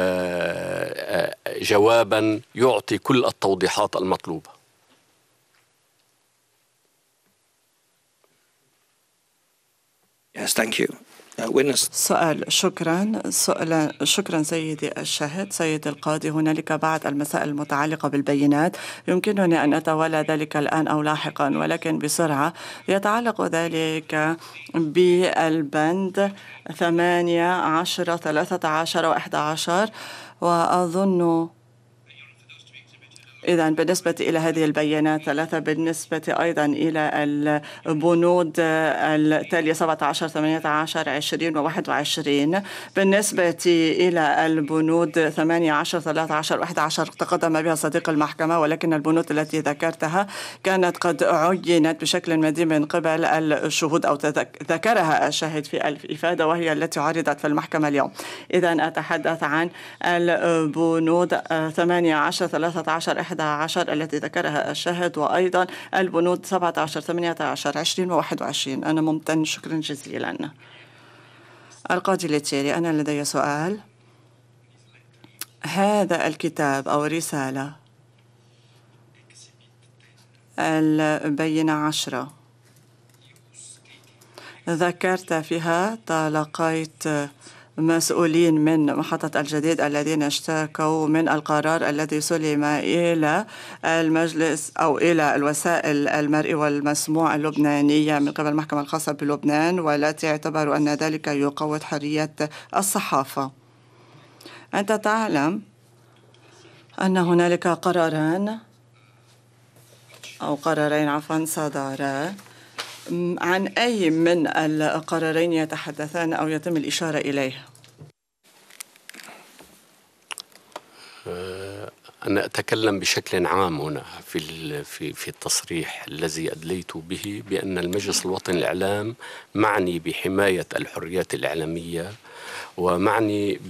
جوابا يعطي كل التوضيحات المطلوبة. Yes, thank you. Witness. سؤال. شكرا. سؤال. شكرا سيدي الشاهد. سيدي القاضي، هنالك بعض المسائل المتعلقة بالبينات يمكنني أن أتولى ذلك الآن أو لاحقا، ولكن بسرعة. يتعلق ذلك بالبند ثمانية عشر ثلاثة عشر وأحد عشر، وأظن إذا بالنسبة إلى هذه البيانات ثلاثة، بالنسبة أيضا إلى البنود التالية سبعة عشر ثمانية عشر عشرين وواحد وعشرين، بالنسبة إلى البنود ثمانية عشر ثلاثة عشر واحد عشر تقدم بها صديق المحكمة، ولكن البنود التي ذكرتها كانت قد عينت بشكل مدين من قبل الشهود أو ذكرها الشاهد في الإفادة، وهي التي عرضت في المحكمة اليوم. إذا أتحدث عن البنود ثمانية عشر ثلاثة عشر أحد عشر التي ذكرها الشاهد، وأيضا البنود سبعة عشر ثمانية عشر عشرين وواحد وعشرين. أنا ممتن، شكرا جزيلا. القاضي ليتيري، أنا لدي سؤال. هذا الكتاب أو الرسالة البينة عشرة ذكرت فيها تلقيت مسؤولين من محطة الجديد الذين اشتكوا من القرار الذي سلم إلى المجلس أو إلى الوسائل المرئي والمسموع اللبنانية من قبل المحكمة الخاصة بلبنان، والتي اعتبروا أن ذلك يقوض حرية الصحافة. أنت تعلم أن هنالك قراران أو قرارين عفوا صدرا. عن أي من القرارين يتحدثان أو يتم الإشارة إليه؟ أنا أتكلم بشكل عام هنا في في في التصريح الذي أدليت به بأن المجلس الوطني للإعلام معني بحماية الحريات الإعلامية ومعني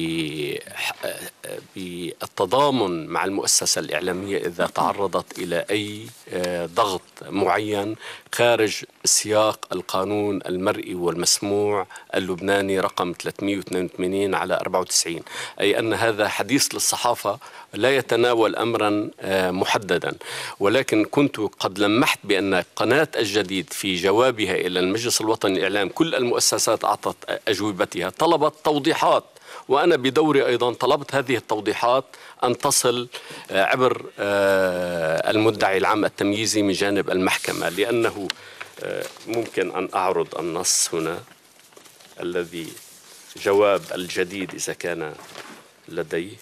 بالتضامن مع المؤسسة الإعلامية إذا تعرضت إلى أي ضغط معين خارج سياق القانون المرئي والمسموع اللبناني رقم ثلاثمئة واثنين وثمانين على أربعة وتسعين، أي أن هذا حديث للصحافة لا يتناول أمرا محددا. ولكن كنت قد لمحت بأن قناة الجديد في جوابها إلى المجلس الوطني للإعلام كل المؤسسات أعطت أجوبتها، طلبت توضيحات، وأنا بدوري أيضا طلبت هذه التوضيحات أن تصل عبر المدعي العام التمييزي من جانب المحكمة، لأنه ممكن أن أعرض النص هنا الذي جواب الجديد إذا كان لديه.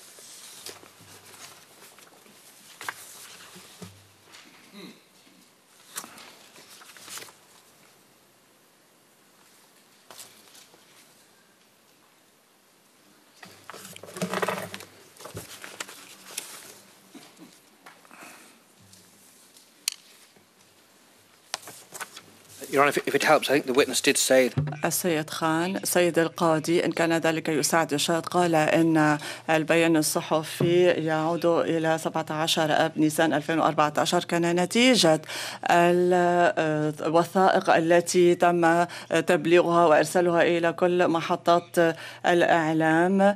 Your Honor, if it helps, I think the witness did say. السيد خان، سيد القاضي، إن كان ذلك يساعد يشاهد، قال إن البيان الصحفي يعود إلى سبعة عشر آب نيسان ألفين وأربعة عشر كان نتيجة الوثائق التي تم تبليغها وإرسالها إلى كل محطات الإعلام،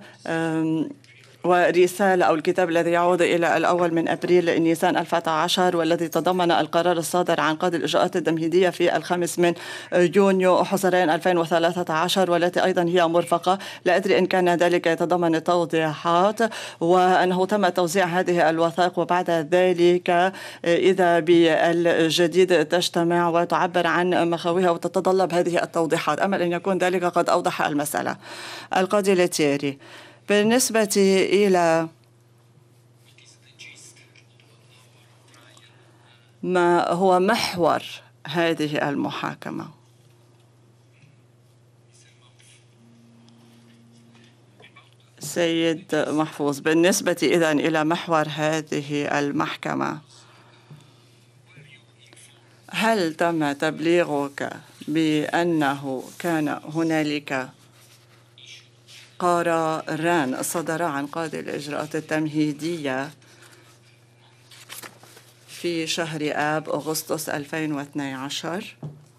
ورسالة أو الكتاب الذي يعود إلى الأول من أبريل نيسان ألفين وعشرة والذي تضمن القرار الصادر عن قاضي الإجراءات التمهيدية في الخامس من يونيو حزيران ألفين وثلاثة عشر، والتي أيضا هي مرفقة. لا أدري إن كان ذلك يتضمن التوضيحات وأنه تم توزيع هذه الوثائق، وبعد ذلك إذا بالجديد تجتمع وتعبر عن مخاوفها وتتطلب هذه التوضيحات. أمل أن يكون ذلك قد أوضح المسألة. القاضي ليتيري، بالنسبة إلى ما هو محور هذه المحاكمة، سيد محفوظ، بالنسبة إذن إلى محور هذه المحكمة، هل تم تبليغك بأنه كان هنالك قراران صدرا عن قاضي الإجراءات التمهيدية في شهر آب أغسطس ألفين واثني عشر؟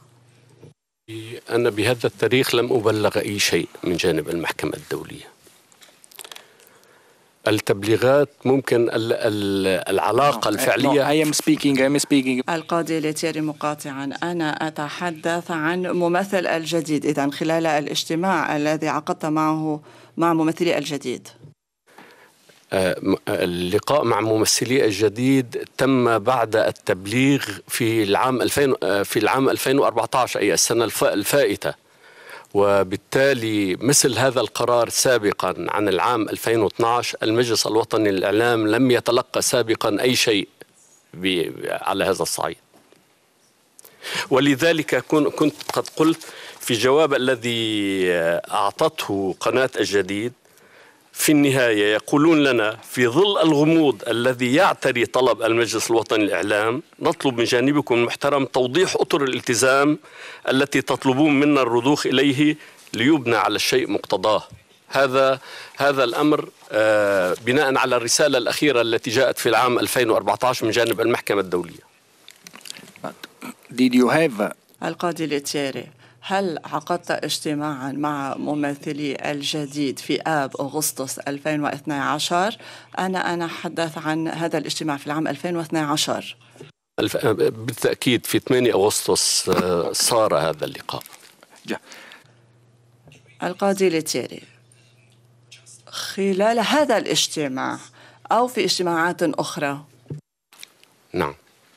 أنا بهذا التاريخ لم أبلغ أي شيء من جانب المحكمة الدولية. التبليغات ممكن العلاقة الفعلية. القاضي ليتيري مقاطعا، أنا أتحدث عن ممثل الجديد، إذن خلال الاجتماع الذي عقدت معه مع ممثلي الجديد. اللقاء مع ممثلي الجديد تم بعد التبليغ في العام ألفين في العام ألفين وأربعة عشر، أي السنة الفائتة، وبالتالي مثل هذا القرار سابقا عن العام ألفين واثني عشر المجلس الوطني للإعلام لم يتلقى سابقا أي شيء على هذا الصعيد. ولذلك كنت قد قلت في جواب الذي أعطته قناة الجديد، في النهاية يقولون لنا في ظل الغموض الذي يعتري طلب المجلس الوطني للإعلام نطلب من جانبكم المحترم توضيح أطر الالتزام التي تطلبون منا الرضوخ إليه ليبنى على الشيء مقتضاه. هذا هذا الأمر بناء على الرسالة الأخيرة التي جاءت في العام ألفين وأربعة عشر من جانب المحكمة الدولية. Did you have... القاضي ليتيري، هل عقدت اجتماعا مع ممثلي الجديد في آب أغسطس ألفين واثني عشر؟ أنا أنا أتحدث عن هذا الاجتماع في العام ألفين واثني عشر. بالتأكيد في ثمانية أغسطس صار هذا اللقاء. القاضي ليتيري، خلال هذا الاجتماع أو في اجتماعات أخرى؟ نعم.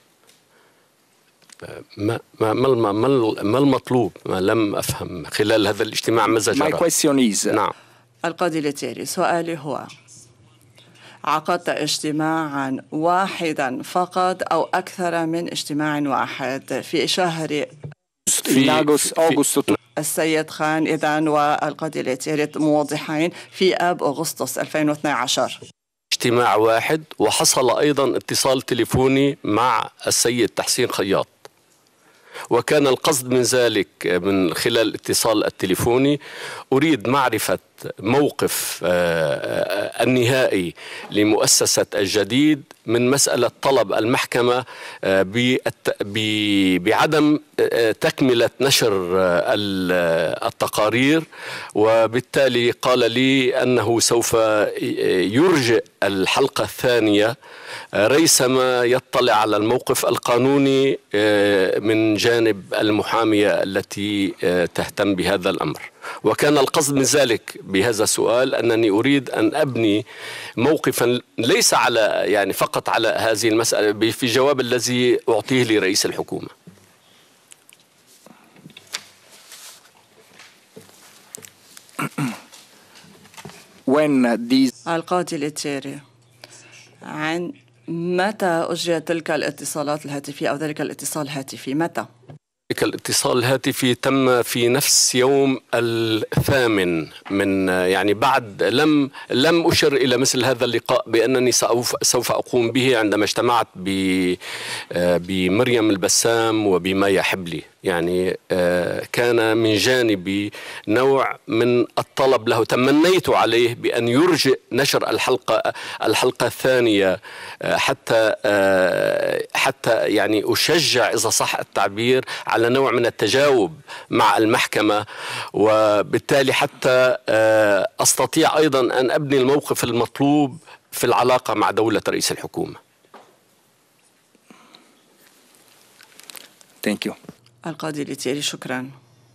ما ما ما ما المطلوب؟ ما لم أفهم خلال هذا الاجتماع ماذا جرى؟ My question is... نعم. القاضي ليتيري، سؤالي هو: عقدت اجتماعا واحدا فقط أو أكثر من اجتماع واحد في شهر في أغسطس؟ السيد خان إذن والقاضي ليتيري موضحين في آب أغسطس ألفين واثني عشر. اجتماع واحد، وحصل أيضا اتصال تليفوني مع السيد تحسين خياط، وكان القصد من ذلك من خلال الاتصال التليفوني أريد معرفة موقف النهائي لمؤسسة الجديد من مسألة طلب المحكمة بعدم تكملة نشر التقارير، وبالتالي قال لي أنه سوف يرجئ الحلقة الثانية ريثما يطلع على الموقف القانوني من جانب المحامية التي تهتم بهذا الأمر. وكان القصد من ذلك بهذا السؤال أنني أريد أن أبني موقفا ليس على يعني فقط على هذه المسألة في جواب الذي أعطيه لرئيس الحكومة. When these القاضي ليتيري، عن متى أجريت تلك الاتصالات الهاتفية أو ذلك الاتصال الهاتفي؟ متى؟ ذلك الاتصال الهاتفي تم في نفس يوم الثامن من يعني بعد لم لم أشر إلى مثل هذا اللقاء بأنني سوف سوف أقوم به عندما اجتمعت بمريم البسام وبمايا حبلي. يعني كان من جانبي نوع من الطلب له، تمنيت عليه بأن يرجئ نشر الحلقة الحلقة الثانية حتى حتى يعني أشجع إذا صح التعبير على نوع من التجاوب مع المحكمة، وبالتالي حتى أستطيع أيضا أن أبني الموقف المطلوب في العلاقة مع دولة رئيس الحكومة. Thank you. القاضي ليتيري، شكرا.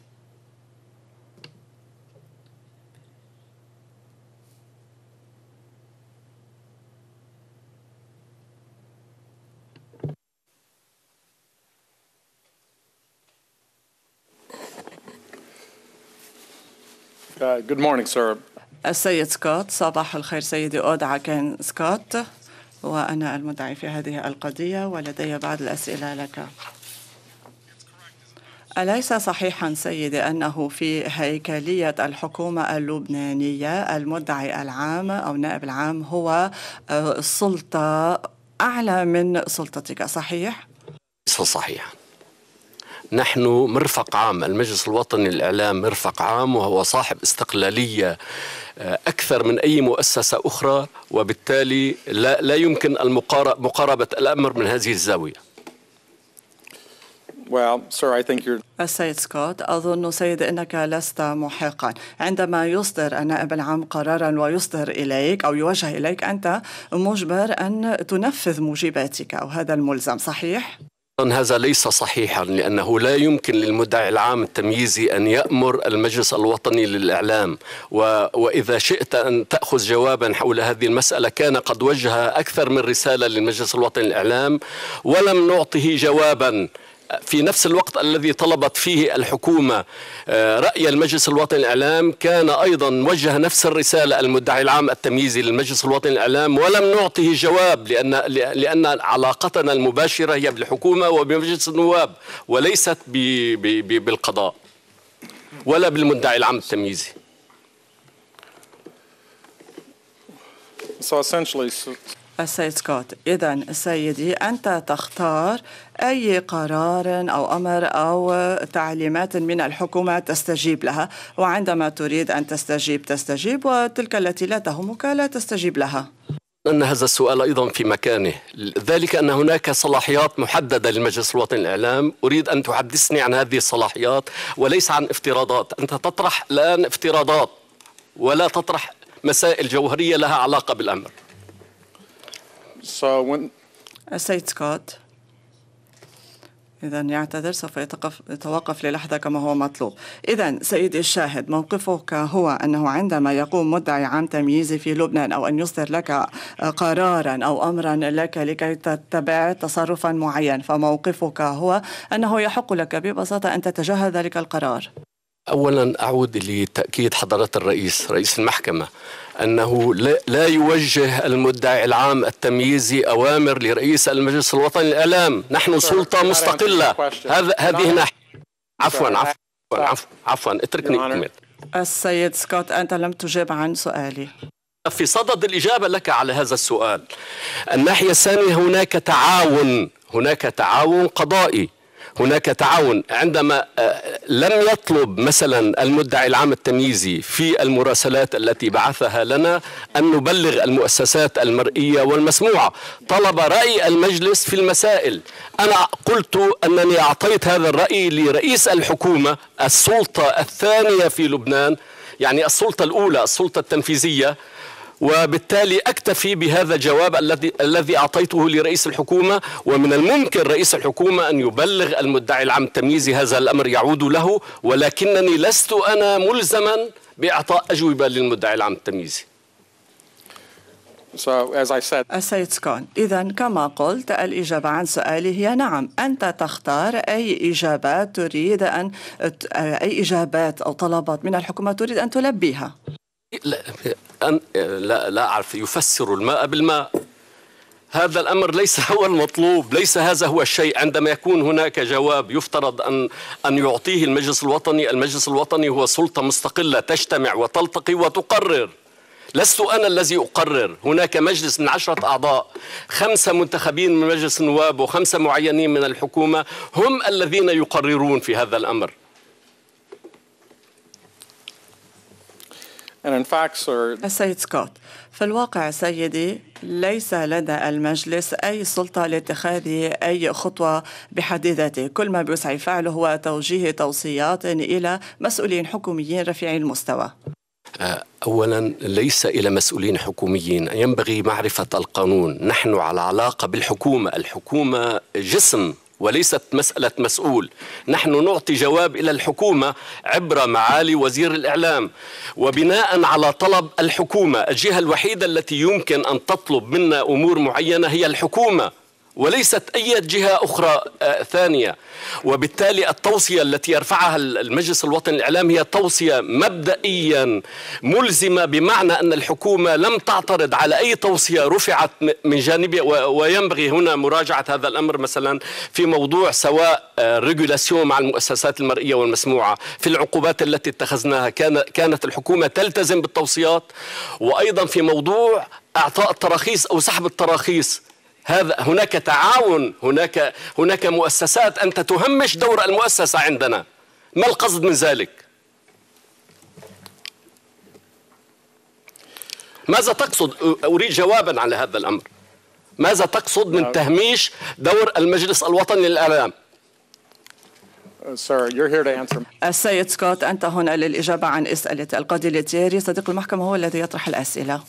Uh, good morning, sir. السيد سكوت، صباح الخير سيدي. أدعى كين سكوت وأنا المدعي في هذه القضية ولدي بعض الأسئلة لك. أليس صحيحا سيدي أنه في هيكلية الحكومة اللبنانية المدعي العام أو النائب العام هو سلطة أعلى من سلطتك، صحيح؟ ليس صحيح. نحن مرفق عام، المجلس الوطني للإعلام مرفق عام، وهو صاحب استقلالية أكثر من أي مؤسسة أخرى، وبالتالي لا, لا يمكن مقاربة الأمر من هذه الزاوية. Well, sir, I think you're... السيد سكوت، أظن سيدي أنك لست محقا. عندما يصدر النائب العام قرارا ويصدر إليك أو يوجه إليك، أنت مجبر أن تنفذ موجباتك أو هذا الملزم، صحيح؟ هذا ليس صحيحا، لأنه لا يمكن للمدعي العام التمييزي أن يأمر المجلس الوطني للإعلام، و... وإذا شئت أن تأخذ جوابا حول هذه المسألة كان قد وجه أكثر من رسالة للمجلس الوطني للإعلام ولم نعطه جوابا في نفس الوقت الذي طلبت فيه الحكومة رأي المجلس الوطني للإعلام. كان أيضا وجه نفس الرسالة المدعي العام التمييزي للمجلس الوطني للإعلام ولم نعطه جواب، لأن لأن علاقتنا المباشرة هي بالحكومة وبمجلس النواب وليست ب ب بالقضاء ولا بالمدعي العام التمييزي. So essentially... السيد سكوت، إذن سيدي أنت تختار أي قرار أو أمر أو تعليمات من الحكومة تستجيب لها، وعندما تريد أن تستجيب تستجيب، وتلك التي لا تهمك لا تستجيب لها. أن هذا السؤال أيضا في مكانه، ذلك أن هناك صلاحيات محددة للمجلس الوطني للإعلام. أريد أن تحدثني عن هذه الصلاحيات وليس عن افتراضات. أنت تطرح الآن افتراضات ولا تطرح مسائل جوهرية لها علاقة بالأمر. So when... السيد سكوت، إذن يعتذر، سوف يتوقف, يتوقف للحظة كما هو مطلوب. إذن سيدي الشاهد، موقفك هو أنه عندما يقوم مدعي عام تمييزي في لبنان أو أن يصدر لك قرارا أو أمرا لك لكي تتبع تصرفا معين، فموقفك هو أنه يحق لك ببساطة أن تتجاهل ذلك القرار. أولا أعود لتأكيد حضرة الرئيس رئيس المحكمة أنه لا يوجه المدعي العام التمييزي أوامر لرئيس المجلس الوطني للإعلام. نحن سلطة مستقلة. هذا هذه ناحية. عفوا عفوا عفوا عفوا اتركني أكمل. السيد سكوت، أنت لم تجب عن سؤالي. في صدد الإجابة لك على هذا السؤال. الناحية الثانية هناك تعاون، هناك تعاون قضائي، هناك تعاون. عندما لم يطلب مثلا المدعي العام التمييزي في المراسلات التي بعثها لنا أن نبلغ المؤسسات المرئية والمسموعة، طلب رأي المجلس في المسائل. أنا قلت أنني أعطيت هذا الرأي لرئيس الحكومة، السلطة الثانية في لبنان، يعني السلطة الأولى السلطة التنفيذية، وبالتالي أكتفي بهذا الجواب الذي الذي أعطيته لرئيس الحكومة. ومن الممكن رئيس الحكومة أن يبلغ المدعي العام التمييزي، هذا الأمر يعود له، ولكنني لست أنا ملزما بإعطاء أجوبة للمدعي العام التمييزي. So, as I said, السيد سكون، إذا كما قلت الإجابة عن سؤالي هي نعم. أنت تختار أي إجابات تريد أن أي إجابات أو طلبات من الحكومة تريد أن تلبيها. لا, لا, لا أعرف، يفسر الماء بالماء. هذا الأمر ليس هو المطلوب، ليس هذا هو الشيء. عندما يكون هناك جواب يفترض أن أن يعطيه المجلس الوطني، المجلس الوطني هو سلطة مستقلة تجتمع وتلتقي وتقرر. لست أنا الذي أقرر، هناك مجلس من عشرة أعضاء، خمسة منتخبين من مجلس النواب وخمسة معينين من الحكومة، هم الذين يقررون في هذا الأمر. and in fact, sir, السيد سكوت، في الواقع سيدي ليس لدى المجلس أي سلطة لاتخاذ أي خطوة بحد ذاته. كل ما بيسعى فعله هو توجيه توصيات إلى مسؤولين حكوميين رفيعي المستوى. أولا ليس إلى مسؤولين حكوميين، ينبغي معرفة القانون. نحن على علاقة بالحكومة، الحكومة جسم وليست مسألة مسؤول. نحن نعطي جواب إلى الحكومة عبر معالي وزير الإعلام، وبناء على طلب الحكومة. الجهة الوحيدة التي يمكن أن تطلب منا أمور معينة هي الحكومة، وليست أي جهة أخرى ثانية. وبالتالي التوصية التي يرفعها المجلس الوطني للإعلام هي توصية مبدئيا ملزمة، بمعنى أن الحكومة لم تعترض على أي توصية رفعت من جانبه. وينبغي هنا مراجعة هذا الأمر مثلا في موضوع سواء ريجولاسيون مع المؤسسات المرئية والمسموعة، في العقوبات التي اتخذناها كانت الحكومة تلتزم بالتوصيات، وأيضا في موضوع إعطاء التراخيص أو سحب التراخيص. هذا هناك تعاون، هناك هناك مؤسسات. أنت تهمش دور المؤسسة عندنا، ما القصد من ذلك؟ ماذا تقصد؟ أريد جوابا على هذا الأمر. ماذا تقصد من تهميش دور المجلس الوطني للإعلام؟ Sir, you're here to answer. السيد سكوت، أنت هنا للإجابة عن أسئلة القاضي ليتيري، صديق المحكمة هو الذي يطرح الأسئلة.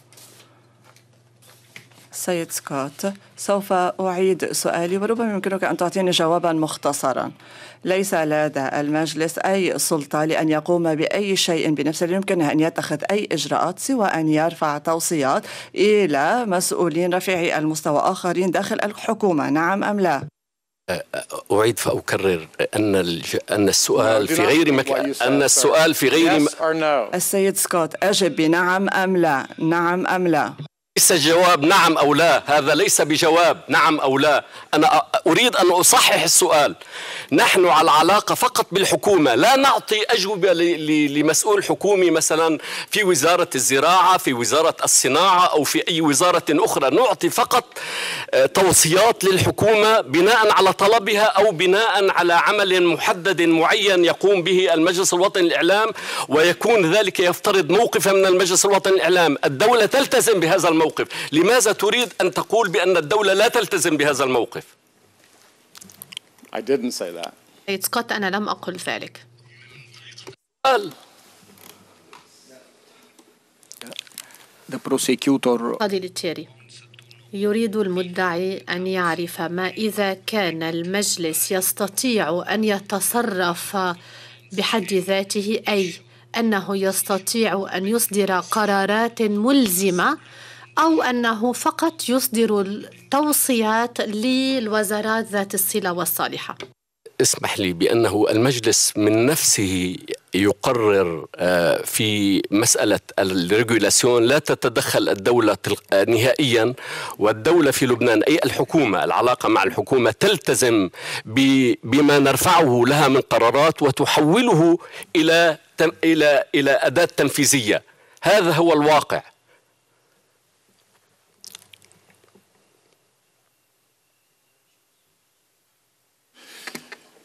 سيد سكوت، سوف أعيد سؤالي وربما يمكنك أن تعطيني جوابا مختصرا. ليس لدى المجلس أي سلطة لأن يقوم بأي شيء بنفسه، يمكنه أن يتخذ أي إجراءات سوى أن يرفع توصيات إلى مسؤولين رفيعي المستوى آخرين داخل الحكومة، نعم أم لا؟ أعيد فأكرر أن الج... أن السؤال في غير مكان، أن السؤال في غير م... السيد سكوت، أجب بنعم أم لا، نعم أم لا. ليس الجواب نعم أو لا، هذا ليس بجواب نعم أو لا. أنا أريد أن أصحح السؤال. نحن على علاقة فقط بالحكومة، لا نعطي أجوبة لمسؤول حكومي مثلا في وزارة الزراعة، في وزارة الصناعة أو في أي وزارة أخرى. نعطي فقط توصيات للحكومة بناء على طلبها أو بناء على عمل محدد معين يقوم به المجلس الوطني للإعلام، ويكون ذلك يفترض موقفا من المجلس الوطني للإعلام. الدولة تلتزم بهذا الموقف. لماذا تريد أن تقول بأن الدولة لا تلتزم بهذا الموقف؟ I didn't say that. سيد سكوت، أنا لم أقل ذلك. The prosecutor قاضي ليتيري، يريد المدعي أن يعرف ما إذا كان المجلس يستطيع أن يتصرف بحد ذاته، أي أنه يستطيع أن يصدر قرارات ملزمة، أو أنه فقط يصدر توصيات للوزارات ذات الصلة والصالحة. اسمح لي بأنه المجلس من نفسه يقرر في مسألة الريجولاسيون، لا تتدخل الدولة نهائيا. والدولة في لبنان أي الحكومة، العلاقة مع الحكومة تلتزم بما نرفعه لها من قرارات وتحوله إلى إلى إلى أداة تنفيذية. هذا هو الواقع.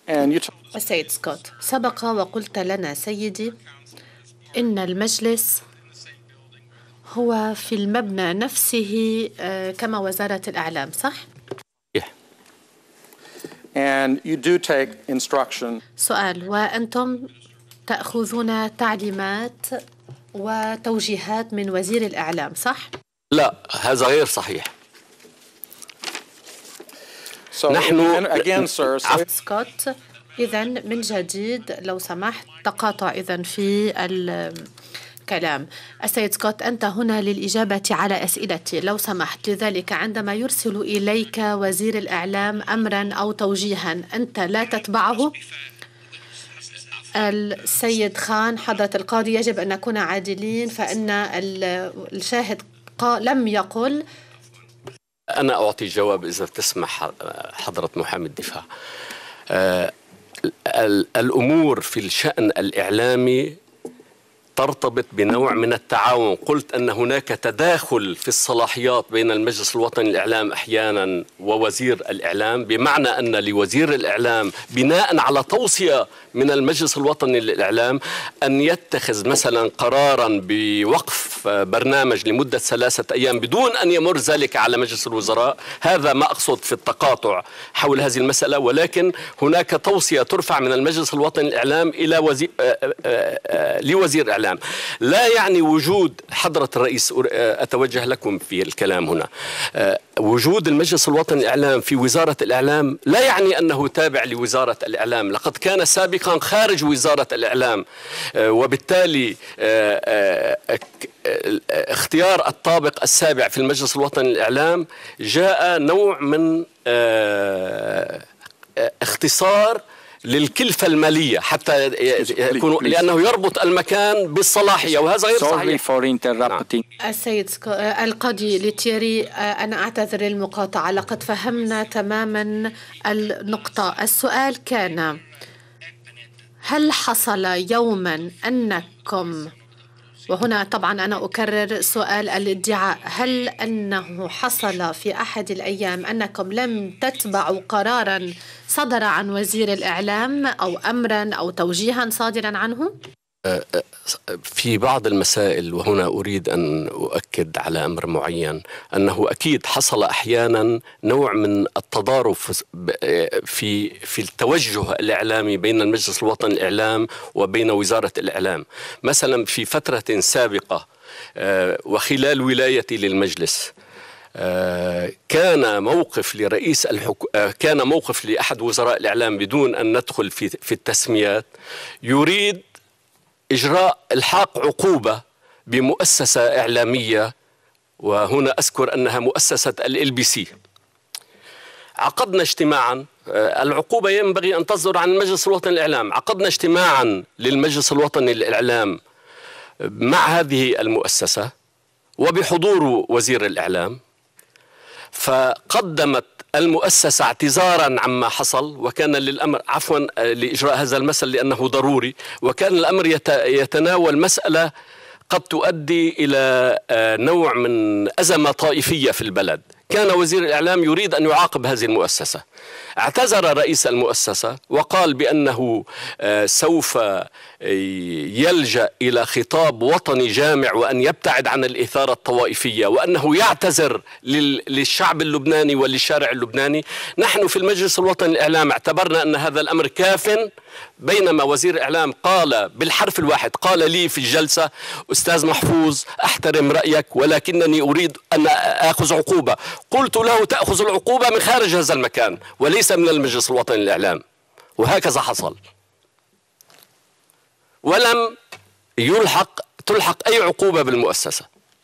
And you t- السيد سكوت، سبق وقلت لنا سيدي إن المجلس هو في المبنى نفسه كما وزارة الإعلام، صح؟ And you do take instruction. سؤال: وأنتم تأخذون تعليمات وتوجيهات من وزير الإعلام، صح؟ لا، هذا غير صحيح. So نحن again, again, sir, so سكوت، إذن من جديد لو سمحت، تقاطع إذن في الكلام. السيد سكوت، أنت هنا للإجابة على أسئلتي لو سمحت، لذلك عندما يرسل إليك وزير الإعلام أمرا أو توجيها أنت لا تتبعه؟ السيد خان، حضرة القاضي، يجب أن نكون عادلين، فإن الشاهد لم يقل. أنا أعطي جواب إذا تسمح حضرة محامي الدفاع. آه الأمور في الشأن الإعلامي ترتبط بنوع من التعاون. قلت أن هناك تداخل في الصلاحيات بين المجلس الوطني للإعلام أحيانا ووزير الإعلام، بمعنى أن لوزير الإعلام بناء على توصية من المجلس الوطني للإعلام أن يتخذ مثلا قرارا بوقف برنامج لمدة ثلاثة أيام بدون أن يمر ذلك على مجلس الوزراء. هذا ما أقصد في التقاطع حول هذه المسألة، ولكن هناك توصية ترفع من المجلس الوطني للإعلام إلى وزير لوزير الإعلام. لا يعني وجود حضرة الرئيس، أتوجه لكم في الكلام هنا، وجود المجلس الوطني للإعلام في وزارة الإعلام لا يعني أنه تابع لوزارة الإعلام. لقد كان سابقا خارج وزارة الإعلام، وبالتالي اختيار الطابق السابع في المجلس الوطني للإعلام جاء نوع من اختصار للكلفة المالية حتى يكون، لأنه يربط المكان بالصلاحية، وهذا غير صحيح. نعم. السيد القاضي ليتيري، أنا أعتذر للمقاطعة، لقد فهمنا تماما النقطة. السؤال كان: هل حصل يوما أنكم، وهنا طبعا أنا أكرر سؤال الادعاء، هل أنه حصل في أحد الأيام أنكم لم تتبعوا قرارا صدر عن وزير الإعلام أو أمرا أو توجيها صادرا عنه؟ في بعض المسائل، وهنا أريد أن أؤكد على أمر معين، أنه أكيد حصل أحيانا نوع من التضارب في في التوجه الإعلامي بين المجلس الوطني للإعلام وبين وزارة الإعلام. مثلا في فترة سابقة وخلال ولايتي للمجلس كان موقف لرئيس الحكو... كان موقف لأحد وزراء الإعلام بدون أن ندخل في في التسميات، يريد إجراء الحاق عقوبة بمؤسسة إعلامية، وهنا أذكر أنها مؤسسة ال بي سي. عقدنا اجتماعا، العقوبة ينبغي أن تصدر عن المجلس الوطني للإعلام، عقدنا اجتماعا للمجلس الوطني للإعلام مع هذه المؤسسة وبحضور وزير الإعلام، فقدمت المؤسسة اعتذارا عما حصل، وكان للأمر عفوا لإجراء هذا المسألة لأنه ضروري، وكان الأمر يتناول مسألة قد تؤدي إلى نوع من أزمة طائفية في البلد. كان وزير الإعلام يريد أن يعاقب هذه المؤسسة. اعتذر رئيس المؤسسة وقال بأنه سوف يلجأ إلى خطاب وطني جامع وأن يبتعد عن الإثارة الطوائفية، وأنه يعتذر للشعب اللبناني وللشارع اللبناني. نحن في المجلس الوطني للإعلام اعتبرنا أن هذا الأمر كاف، بينما وزير الإعلام قال بالحرف الواحد، قال لي في الجلسة: أستاذ محفوظ، أحترم رأيك ولكنني أريد أن أخذ عقوبة. قلت له: تأخذ العقوبة من خارج هذا المكان وليس من المجلس الوطني للإعلام. وهكذا حصل، ولم يلحق تلحق أي عقوبة بالمؤسسة.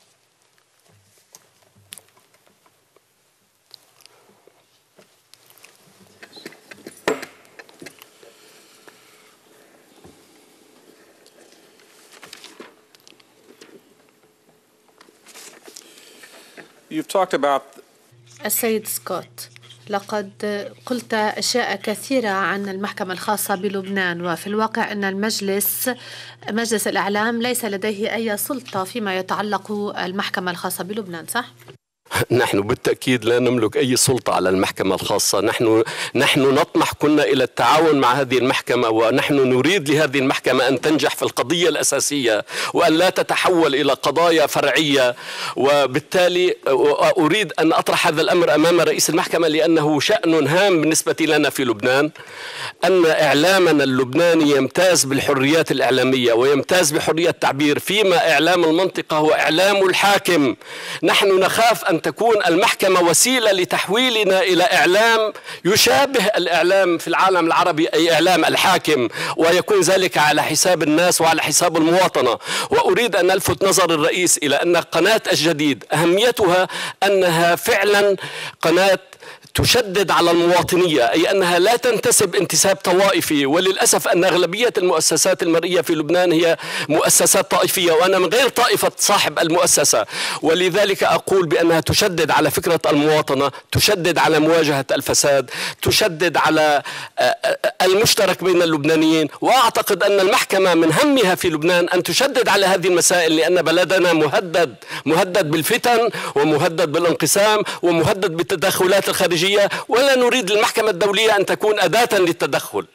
You've talked about السيد سكوت، لقد قلت أشياء كثيرة عن المحكمة الخاصة بلبنان، وفي الواقع أن المجلس مجلس الإعلام ليس لديه أي سلطة فيما يتعلق المحكمة الخاصة بلبنان، صح؟ نحن بالتأكيد لا نملك أي سلطة على المحكمة الخاصة. نحن نحن نطمح كنا إلى التعاون مع هذه المحكمة، ونحن نريد لهذه المحكمة أن تنجح في القضية الأساسية وأن لا تتحول إلى قضايا فرعية. وبالتالي أريد أن أطرح هذا الأمر أمام رئيس المحكمة لأنه شأن هام بالنسبة لنا في لبنان، أن إعلامنا اللبناني يمتاز بالحريات الإعلامية ويمتاز بحرية التعبير، فيما إعلام المنطقة هو إعلام الحاكم. نحن نخاف أن تكون المحكمة وسيلة لتحويلنا إلى إعلام يشابه الإعلام في العالم العربي، أي إعلام الحاكم، ويكون ذلك على حساب الناس وعلى حساب المواطنة. وأريد أن ألفت نظر الرئيس إلى أن قناة الجديد أهميتها أنها فعلا قناة تشدد على المواطنية، أي أنها لا تنتسب انتساب طوائفي. وللأسف أن أغلبية المؤسسات المرئية في لبنان هي مؤسسات طائفية، وأنا من غير طائفة صاحب المؤسسة، ولذلك أقول بأنها تشدد على فكرة المواطنة، تشدد على مواجهة الفساد، تشدد على المشترك بين اللبنانيين. وأعتقد أن المحكمة من همها في لبنان أن تشدد على هذه المسائل، لأن بلدنا مهدد مهدد بالفتن ومهدد بالانقسام ومهدد بالتدخلات الخارجية، ولا نريد المحكمة الدولية أن تكون أداة للتدخل.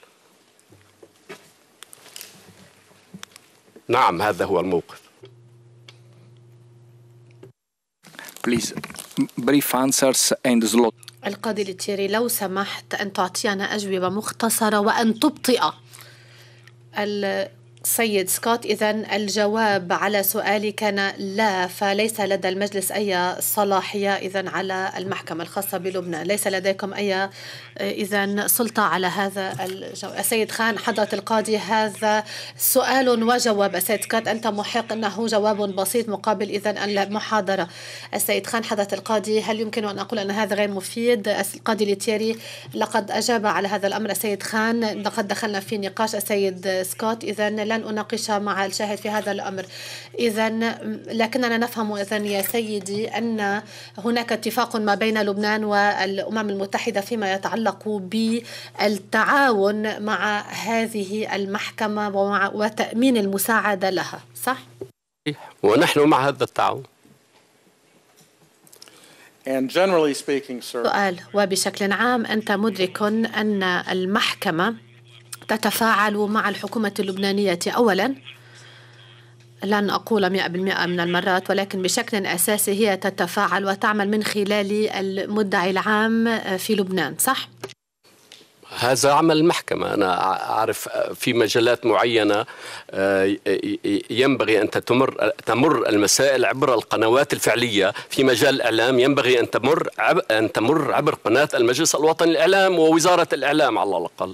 نعم، هذا هو الموقف. Please, brief answers and slot. القاضي ليتيري، لو سمحت أن تعطينا أجوبة مختصرة وأن تبطئ. السيد سكوت، إذن الجواب على سؤالي كان لا، فليس لدى المجلس أي صلاحية إذن على المحكمة الخاصة بلبنان، ليس لديكم أي إذن سلطة على هذا الجواب. السيد خان، حضرة القاضي، هذا سؤال وجواب. السيد سكوت، أنت محق أنه جواب بسيط مقابل إذن المحاضرة. السيد خان، حضرة القاضي، هل يمكن أن أقول أن هذا غير مفيد؟ القاضي ليتيري لقد أجاب على هذا الأمر. السيد خان، لقد دخلنا في نقاش. السيد سكوت، إذن لن أناقش مع الشاهد في هذا الأمر. إذن لكننا نفهم إذن يا سيدي أن هناك اتفاق ما بين لبنان والأمم المتحدة فيما يتعلق بالتعاون مع هذه المحكمة ومع وتأمين المساعدة لها، صح؟ ونحن مع هذا التعاون. And generally speaking, sir, سؤال، وبشكل عام أنت مدرك أن المحكمة تتفاعل مع الحكومة اللبنانية أولا، لن أقول مئة بالمئة من المرات، ولكن بشكل أساسي هي تتفاعل وتعمل من خلال المدعي العام في لبنان، صح؟ هذا عمل المحكمة. أنا أعرف في مجالات معينة ينبغي أن تمر تمر المسائل عبر القنوات الفعلية. في مجال الإعلام ينبغي أن تمر أن تمر عبر قناة المجلس الوطني للإعلام ووزارة الإعلام على الأقل.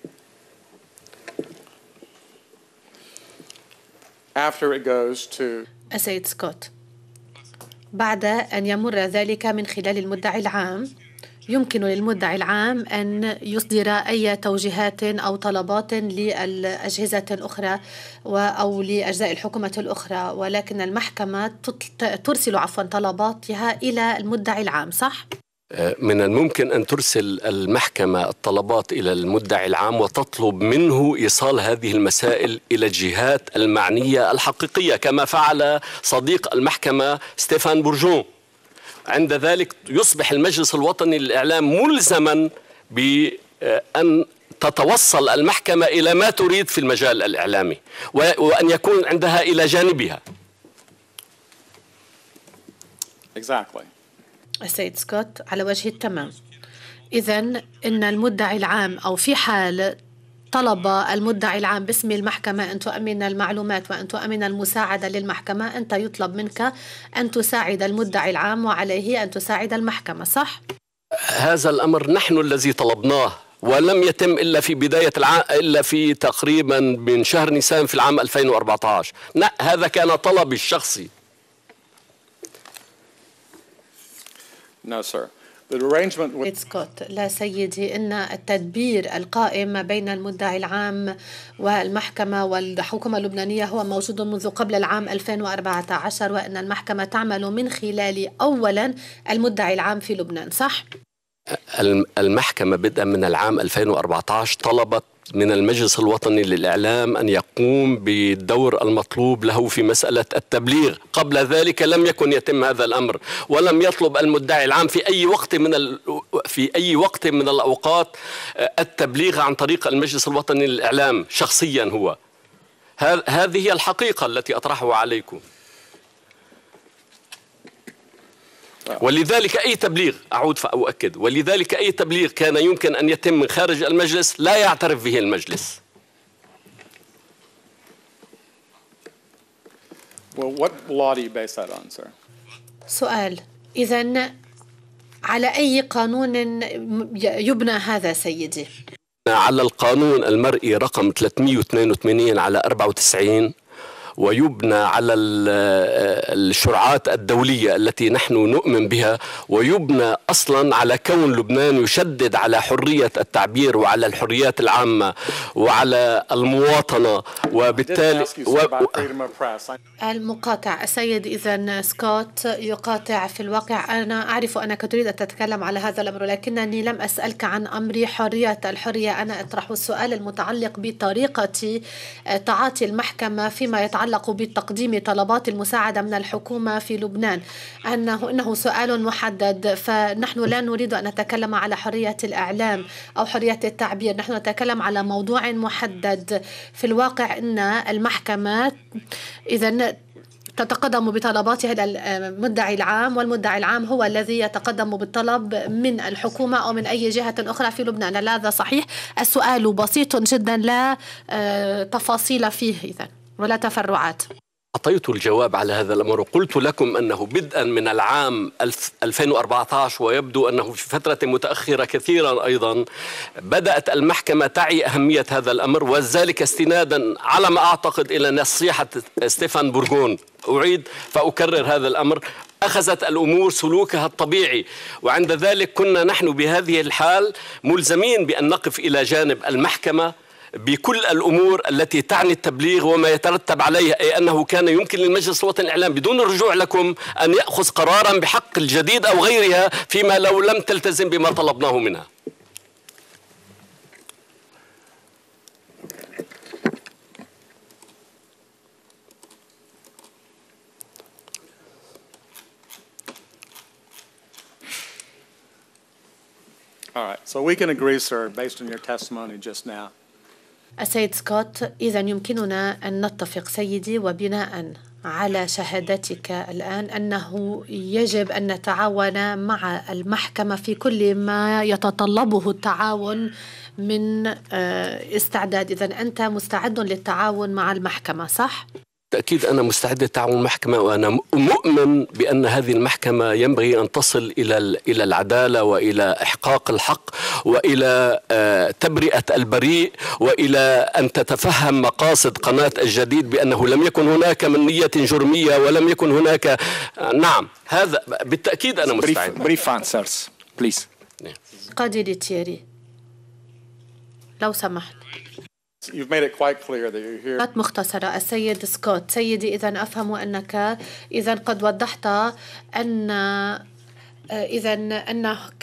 after it goes to السيد سكوت، بعد أن يمر ذلك من خلال المدعي العام، يمكن للمدعي العام أن يصدر أي توجيهات أو طلبات للأجهزة الأخرى أو لأجزاء الحكومة الأخرى، ولكن المحكمة ترسل عفوا طلباتها إلى المدعي العام، صح؟ من الممكن أن ترسل المحكمة الطلبات إلى المدعي العام وتطلب منه إيصال هذه المسائل إلى الجهات المعنية الحقيقية، كما فعل صديق المحكمة ستيفان بورجون. عند ذلك يصبح المجلس الوطني للإعلام ملزما بأن تتوصل المحكمة إلى ما تريد في المجال الإعلامي وأن يكون عندها إلى جانبها. Exactly. السيد سكوت، على وجه التمام. إذن إن المدعي العام أو في حال طلب المدعي العام باسم المحكمة أن تؤمن المعلومات وأن تؤمن المساعدة للمحكمة، أنت يطلب منك أن تساعد المدعي العام وعليه أن تساعد المحكمة، صح؟ هذا الأمر نحن الذي طلبناه، ولم يتم إلا في بداية العام، إلا في تقريبا من شهر نيسان في العام ألفين وأربعة عشر. لا، هذا كان طلبي الشخصي. No, sir. The arrangement with سكوت، لا سيدي، إن التدبير القائم بين المدعي العام والمحكمة والحكومة اللبنانية هو موجود منذ قبل العام ألفين وأربعة عشر، وأن المحكمة تعمل من خلال أولا المدعي العام في لبنان، صح؟ المحكمة بدءا من العام ألفين وأربعة عشر طلبت من المجلس الوطني للإعلام أن يقوم بالدور المطلوب له في مسألة التبليغ. قبل ذلك لم يكن يتم هذا الأمر، ولم يطلب المدعي العام في أي وقت من ال... في أي وقت من الأوقات التبليغ عن طريق المجلس الوطني للإعلام شخصيا هو. هذه هي الحقيقة التي أطرحها عليكم. ولذلك أي تبليغ، أعود فأؤكد، ولذلك أي تبليغ كان يمكن أن يتم من خارج المجلس لا يعترف به المجلس. Well, what law do you base that on, sir? سؤال: إذن على أي قانون يبنى هذا سيدي؟ على القانون المرئي رقم ثلاثمئة واثنين وثمانين على أربعة وتسعين، ويبنى على الشرعات الدولية التي نحن نؤمن بها، ويبنى أصلا على كون لبنان يشدد على حرية التعبير وعلى الحريات العامة وعلى المواطنة، وبالتالي و... المقاطع السيد إذن سكوت يقاطع في الواقع. أنا أعرف أنك تريد أن تتكلم على هذا الأمر، لكنني لم أسألك عن أمر حرية الحرية. أنا أطرح السؤال المتعلق بطريقة تعاطي المحكمة فيما يتعلق بتقديم طلبات المساعدة من الحكومة في لبنان. أنه إنه سؤال محدد، فنحن لا نريد أن نتكلم على حرية الإعلام أو حرية التعبير، نحن نتكلم على موضوع محدد. في الواقع أن المحكمة إذن تتقدم بطلباتها إلى المدعي العام، والمدعي العام هو الذي يتقدم بالطلب من الحكومة أو من أي جهة أخرى في لبنان. لا، هذا صحيح. السؤال بسيط جدا، لا تفاصيل فيه إذن ولا تفرعات. أعطيت الجواب على هذا الأمر، وقلت لكم أنه بدءا من العام ألفين وأربعة عشر ويبدو أنه في فترة متأخرة كثيرا أيضا بدأت المحكمة تعي أهمية هذا الأمر، وذلك استنادا على ما أعتقد إلى نصيحة ستيفان بورغون. أعيد فأكرر هذا الأمر، أخذت الأمور سلوكها الطبيعي، وعند ذلك كنا نحن بهذه الحال ملزمين بأن نقف إلى جانب المحكمة بكل الأمور التي تعني التبليغ وما يترتب عليها، أي أنه كان يمكن للمجلس الوطني للإعلام بدون الرجوع لكم أن يأخذ قرارا بحق الجديد أو غيرها فيما لو لم تلتزم بما طلبناه منها. All right, so we can agree, sir, based on your testimony just now. السيد سكوت، إذا يمكننا أن نتفق سيدي وبناء على شهادتك الآن أنه يجب أن نتعاون مع المحكمة في كل ما يتطلبه التعاون من استعداد. إذا أنت مستعد للتعاون مع المحكمة، صح؟ بالتأكيد أنا مستعد للتعاون مع المحكمة، وأنا مؤمن بأن هذه المحكمة ينبغي أن تصل إلى إلى العدالة وإلى إحقاق الحق وإلى تبرئة البريء وإلى أن تتفهم مقاصد قناة الجديد بأنه لم يكن هناك من نية جرمية ولم يكن هناك. نعم، هذا بالتأكيد أنا مستعد. Brief answers, please. قاضي ليتيري، لو سمحت. You've made it quite clear that you're here. مختصرة. السيد سكوت، سيدي إذا أفهم أنك إذا قد وضحت أن إذا أنك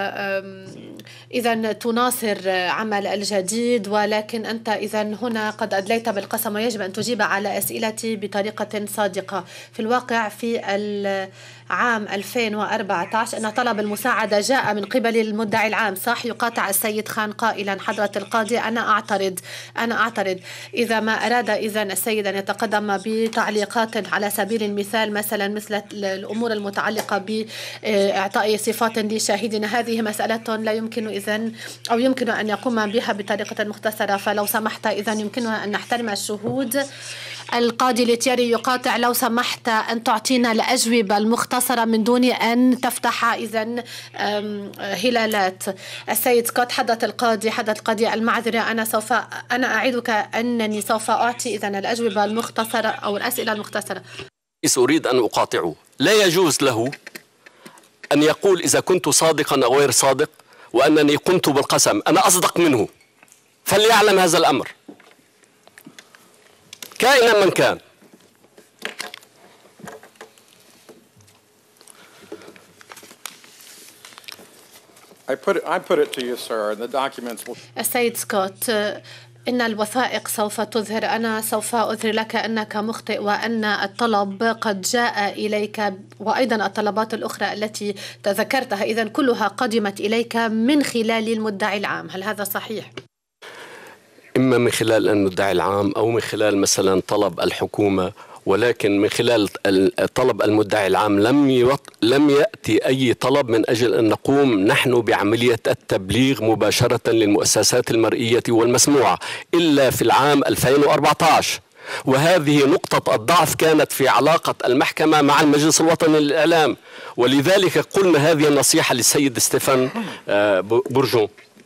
إذا تناصر عمل الجديد، ولكن أنت إذا هنا قد أدليت بالقسم ويجب أن تجيب على أسئلتي بطريقة صادقة. في الواقع في العام ألفين وأربعة عشر أن طلب المساعدة جاء من قبل المدعي العام، صح؟ يقاطع السيد خان قائلا: حضرة القاضي أنا أعترض أنا أعترض إذا ما أراد إذا السيد أن يتقدم بتعليقات على سبيل المثال مثلا مثل الأمور المتعلقة ب إعطاء صفات لشاهدنا، هذه مسألة لا يمكن إذن أو يمكن أن يقوم بها بطريقة مختصرة، فلو سمحت إذن يمكننا أن نحترم الشهود. القاضي ليتيري يقاطع: لو سمحت أن تعطينا الأجوبة المختصرة من دون أن تفتح إذن هلالات. السيد سكوت: حدث القاضي حدث القاضي المعذرة، أنا سوف أنا أعدك أنني سوف أعطي إذن الأجوبة المختصرة أو الأسئلة المختصرة. أريد أن أقاطعه، لا يجوز له أن يقول إذا كنت صادقا أو غير صادق وأنني قمت بالقسم. أنا أصدق منه، فليعلم هذا الأمر كائنا من كان. I put it, I put it to you, sir, and the documents will... السيد سكوت، إن الوثائق سوف تظهر، أنا سوف أظهر لك أنك مخطئ وأن الطلب قد جاء إليك، وأيضا الطلبات الأخرى التي تذكرتها إذن كلها قدمت إليك من خلال المدعي العام. هل هذا صحيح؟ إما من خلال المدعي العام أو من خلال مثلا طلب الحكومة، ولكن من خلال طلب المدعي العام لم لم يأتي أي طلب من أجل أن نقوم نحن بعملية التبليغ مباشرة للمؤسسات المرئية والمسموعة إلا في العام ألفين وأربعة عشر، وهذه نقطة الضعف كانت في علاقة المحكمة مع المجلس الوطني للإعلام، ولذلك قلنا هذه النصيحة للسيد ستيفان بورجون،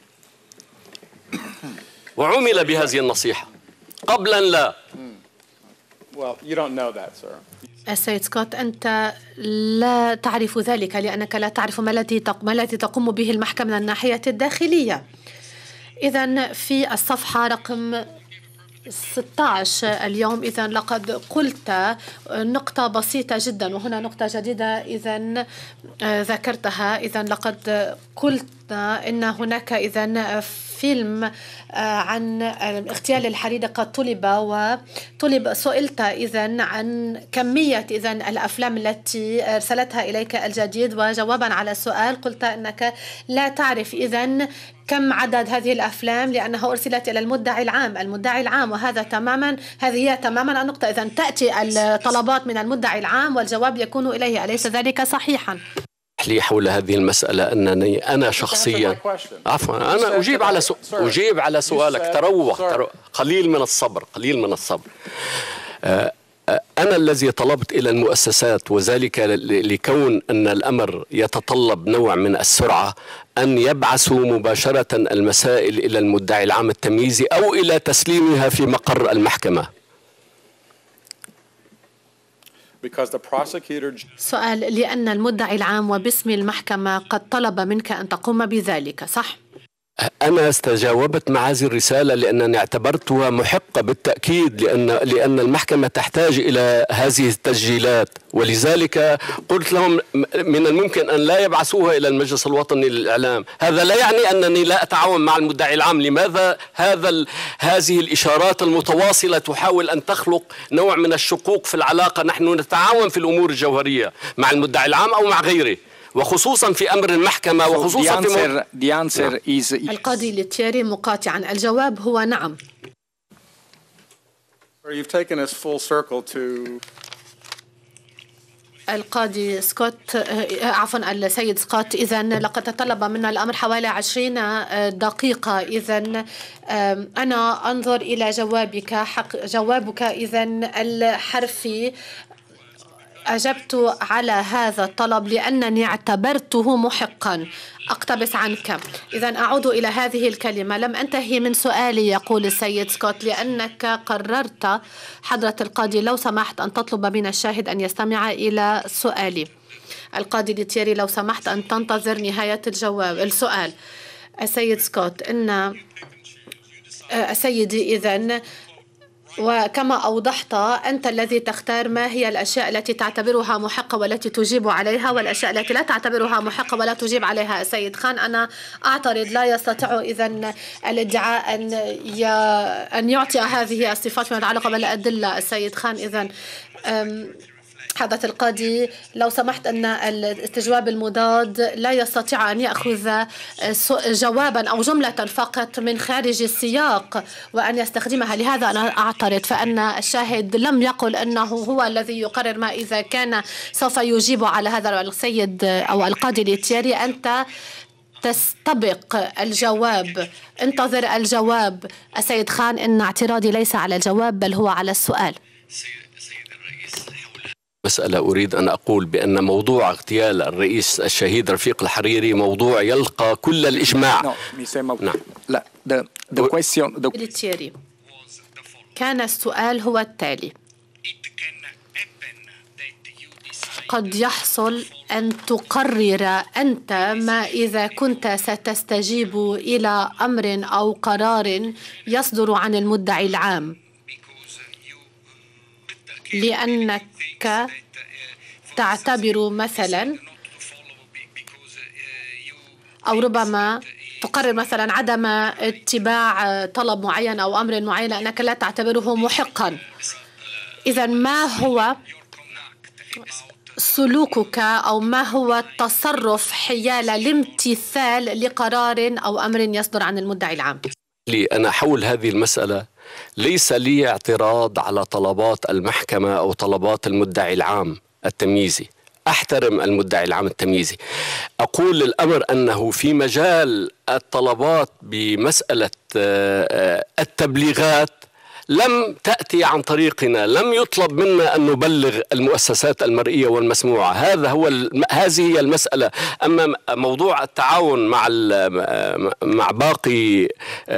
وعمل بهذه النصيحة قبلا لا. Well, you don't know that, sir. السيد سكوت، أنت لا تعرف ذلك لأنك لا تعرف ما الذي ما الذي تقوم به المحكمة من الناحية الداخلية. إذن في الصفحة رقم ستة عشر اليوم إذن لقد قلت نقطة بسيطة جدا، وهنا نقطة جديدة إذن ذكرتها. إذن لقد قلت إن هناك إذن فيلم عن اغتيال الحريري قد طلب وطلب سئلت إذن عن كمية إذن الأفلام التي أرسلتها إليك الجديد، وجوابا على السؤال قلت أنك لا تعرف إذن كم عدد هذه الأفلام لأنها أرسلت إلى المدعي العام المدعي العام وهذا تماما هذه هي تماما النقطة. إذن تأتي الطلبات من المدعي العام والجواب يكون إليه، أليس ذلك صحيحا؟ لي حول هذه المسألة أنني أنا شخصيا عفوا أنا أجيب على سو... أجيب على سؤالك. تروح ترو... قليل من الصبر قليل من الصبر أه أنا الذي طلبت إلى المؤسسات، وذلك لكون أن الأمر يتطلب نوع من السرعة، أن يبعثوا مباشرة المسائل إلى المدعي العام التمييزي أو إلى تسليمها في مقر المحكمة. سؤال: لأن المدعي العام وباسم المحكمة قد طلب منك أن تقوم بذلك، صح؟ أنا استجاوبت مع هذه الرسالة لأنني اعتبرتها محقة بالتأكيد، لأن لأن المحكمة تحتاج إلى هذه التسجيلات، ولذلك قلت لهم من الممكن أن لا يبعثوها إلى المجلس الوطني للإعلام. هذا لا يعني أنني لا أتعاون مع المدعي العام. لماذا هذا ال... هذه الإشارات المتواصلة تحاول أن تخلق نوع من الشقوق في العلاقة؟ نحن نتعاون في الأمور الجوهرية مع المدعي العام أو مع غيره، وخصوصا في أمر المحكمة، وخصوصا so في answer, the answer is... القاضي ليتيري مقاطعا: الجواب هو نعم. You've taken us full circle to... القاضي سكوت عفوا السيد سكوت، إذن لقد تطلب منا الأمر حوالي عشرين دقيقة. إذن أنا أنظر إلى جوابك حق جوابك إذن الحرفي. أجبت على هذا الطلب لأنني اعتبرته محقا. أقتبس عنك. إذن أعود إلى هذه الكلمة: لم أنتهي من سؤالي، يقول السيد سكوت، لأنك قررت حضرة القاضي لو سمحت أن تطلب من الشاهد أن يستمع إلى سؤالي. القاضي ليتيري: لو سمحت أن تنتظر نهاية الجواب السؤال. السيد سكوت: إن سيدي إذن وكما أوضحت أنت الذي تختار ما هي الأشياء التي تعتبرها محقة والتي تجيب عليها، والأشياء التي لا تعتبرها محقة ولا تجيب عليها. السيد خان: أنا أعترض. لا يستطيع إذن الادعاء أن أن يعطي هذه الصفات فيما يتعلق بالأدلة. السيد خان: إذن حضرة القاضي لو سمحت أن الاستجواب المضاد لا يستطيع أن يأخذ جوابا أو جملة فقط من خارج السياق وأن يستخدمها، لهذا أنا أعترض. فأن الشاهد لم يقل أنه هو الذي يقرر ما إذا كان سوف يجيب على هذا. السيد أو القاضي ليتيري: أنت تستبق الجواب، انتظر الجواب. السيد خان: إن اعتراضي ليس على الجواب بل هو على السؤال. مسألة أريد أن أقول بأن موضوع اغتيال الرئيس الشهيد رفيق الحريري موضوع يلقى كل الإجماع. no, نعم. لا the, the question the... كان السؤال هو التالي: قد يحصل أن تقرر أنت ما إذا كنت ستستجيب إلى أمر أو قرار يصدر عن المدعي العام، لأنك تعتبر مثلا أو ربما تقرر مثلا عدم اتباع طلب معين أو أمر معين لأنك لا تعتبره محقا. إذا ما هو سلوكك أو ما هو التصرف حيال الامتثال لقرار أو أمر يصدر عن المدعي العام؟ لي أنا حول هذه المسألة ليس لي اعتراض على طلبات المحكمة أو طلبات المدعي العام التمييزي. أحترم المدعي العام التمييزي. أقول الأمر أنه في مجال الطلبات بمسألة التبليغات لم تأتي عن طريقنا، لم يطلب منا أن نبلغ المؤسسات المرئية والمسموعة. هذا هو هذه هي المسألة. أما موضوع التعاون مع مع باقي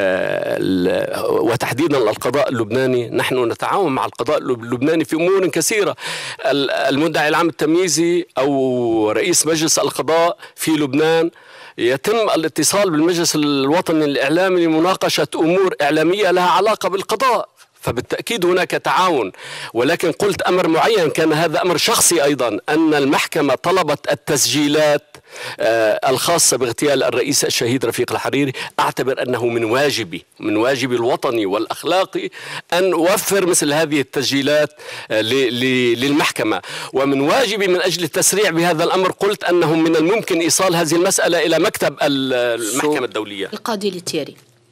وتحديدا القضاء اللبناني، نحن نتعاون مع القضاء اللبناني في أمور كثيرة. المدعي العام التمييزي أو رئيس مجلس القضاء في لبنان يتم الاتصال بالمجلس الوطني الإعلامي لمناقشة أمور إعلامية لها علاقة بالقضاء، فبالتأكيد هناك تعاون. ولكن قلت أمر معين، كان هذا أمر شخصي أيضا، أن المحكمة طلبت التسجيلات الخاصة باغتيال الرئيس الشهيد رفيق الحريري. أعتبر أنه من واجبي من واجبي الوطني والأخلاقي أن أوفر مثل هذه التسجيلات للمحكمة، ومن واجبي من أجل التسريع بهذا الأمر قلت أنه من الممكن إيصال هذه المسألة إلى مكتب المحكمة الدولية. القاضي ليتيري،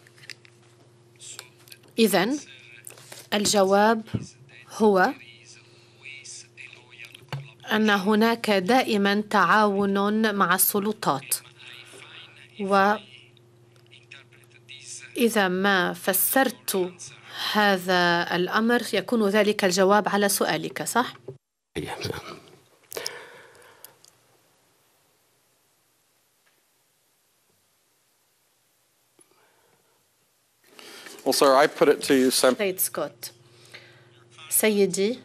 إذن الجواب هو أن هناك دائما تعاون مع السلطات، وإذا ما فسرت هذا الأمر يكون ذلك الجواب على سؤالك، صح؟ Well, sir, I put it to you simply. سيد سكوت، سيدي،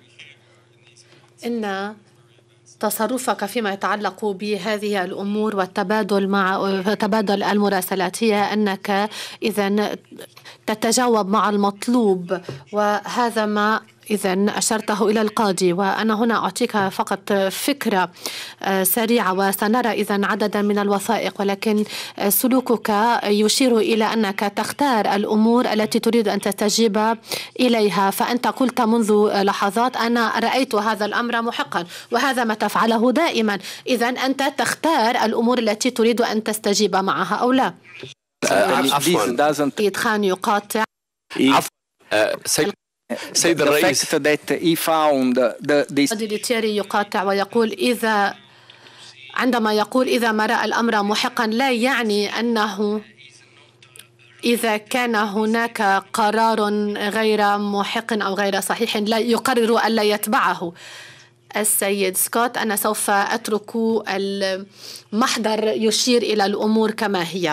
إن تصرفك فيما يتعلق بهذه الأمور والتبادل مع تبادل المراسلات هي أنك إذن تتجاوب مع المطلوب، وهذا ما إذن أشرته إلى القاضي. وأنا هنا أعطيك فقط فكرة سريعة، وسنرى إذن عددا من الوثائق، ولكن سلوكك يشير إلى أنك تختار الأمور التي تريد أن تستجيب إليها. فأنت قلت منذ لحظات أنا رأيت هذا الأمر محقا، وهذا ما تفعله دائما. إذن أنت تختار الأمور التي تريد أن تستجيب معها أو لا. عفوا سيد خان يقاطع. عفوا سيد الرئيس، القاضي ليتيري يقاطع ويقول إذا عندما يقول إذا ما رأى الأمر محقا لا يعني أنه إذا كان هناك قرار غير محق أو غير صحيح لا يقرر ألا يتبعه. السيد سكوت، أنا سوف أترك المحضر يشير إلى الأمور كما هي.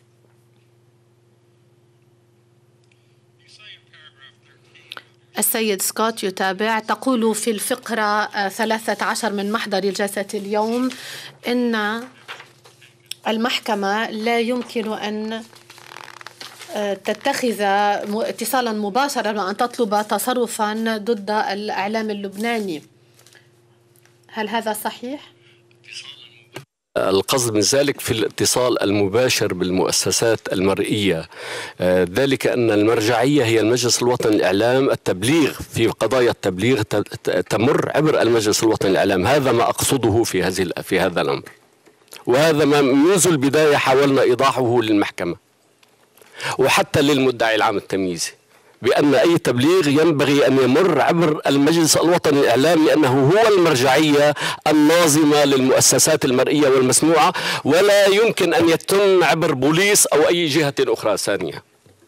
السيد سكوت يتابع، تقول في الفقرة ثلاثة عشر من محضر الجلسة اليوم إن المحكمة لا يمكن أن تتخذ اتصالا مباشرا وأن تطلب تصرفا ضد الإعلام اللبناني. هل هذا صحيح؟ القصد من ذلك في الاتصال المباشر بالمؤسسات المرئية، ذلك أن المرجعية هي المجلس الوطني للإعلام. التبليغ في قضايا التبليغ تمر عبر المجلس الوطني للإعلام. هذا ما أقصده في هذه في هذا الأمر، وهذا ما منذ البداية حاولنا إيضاحه للمحكمة وحتى للمدعي العام التمييزي، بأن أي تبليغ ينبغي أن يمر عبر المجلس الوطني للإعلام، لأنه هو المرجعية الناظمة للمؤسسات المرئية والمسموعة، ولا يمكن أن يتم عبر بوليس أو أي جهة أخرى ثانية.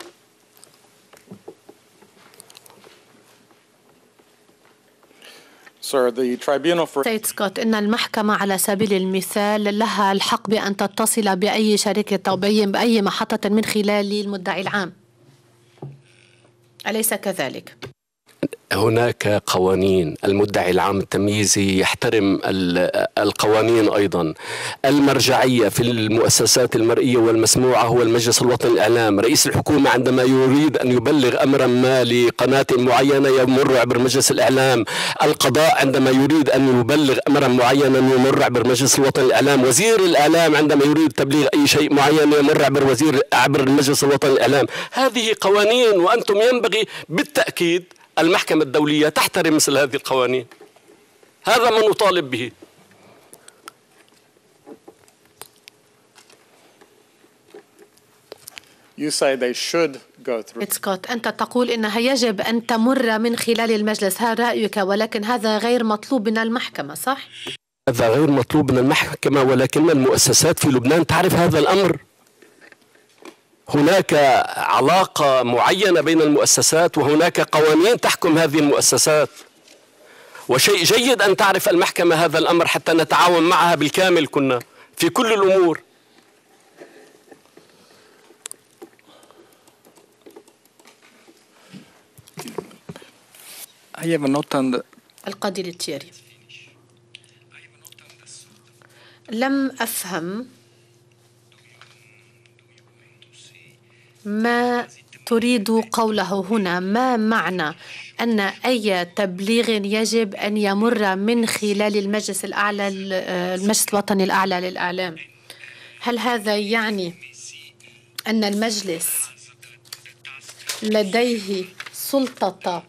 سيد سكوت، إن المحكمة على سبيل المثال لها الحق بأن تتصل بأي شركة أو بأي محطة من خلال المدعي العام، أليس كذلك؟ هناك قوانين. المدعي العام التمييزي يحترم القوانين أيضا. المرجعية في المؤسسات المرئية والمسموعة هو المجلس الوطني للإعلام. رئيس الحكومة عندما يريد أن يبلغ أمرا ما لقناة معينة يمر عبر مجلس الإعلام. القضاء عندما يريد أن يبلغ أمرا معينا يمر عبر مجلس الوطني للإعلام. وزير الإعلام عندما يريد تبليغ أي شيء معين يمر عبر وزير عبر المجلس الوطني للإعلام. هذه قوانين، وأنتم ينبغي بالتأكيد المحكمة الدولية تحترم مثل هذه القوانين. هذا ما نطالب به. You say they should go through. سكوت، أنت تقول إنها يجب أن تمر من خلال المجلس، هذا رأيك، ولكن هذا غير مطلوب من المحكمة، صح؟ هذا غير مطلوب من المحكمة، ولكن المؤسسات في لبنان تعرف هذا الأمر. هناك علاقة معينة بين المؤسسات وهناك قوانين تحكم هذه المؤسسات، وشيء جيد أن تعرف المحكمة هذا الأمر حتى نتعاون معها بالكامل كنا في كل الأمور. القاضي التياري، لم أفهم ما تريد قوله هنا. ما معنى أن أي تبليغ يجب أن يمر من خلال المجلس الأعلى المجلس الوطني الأعلى للإعلام؟ هل هذا يعني أن المجلس لديه سلطة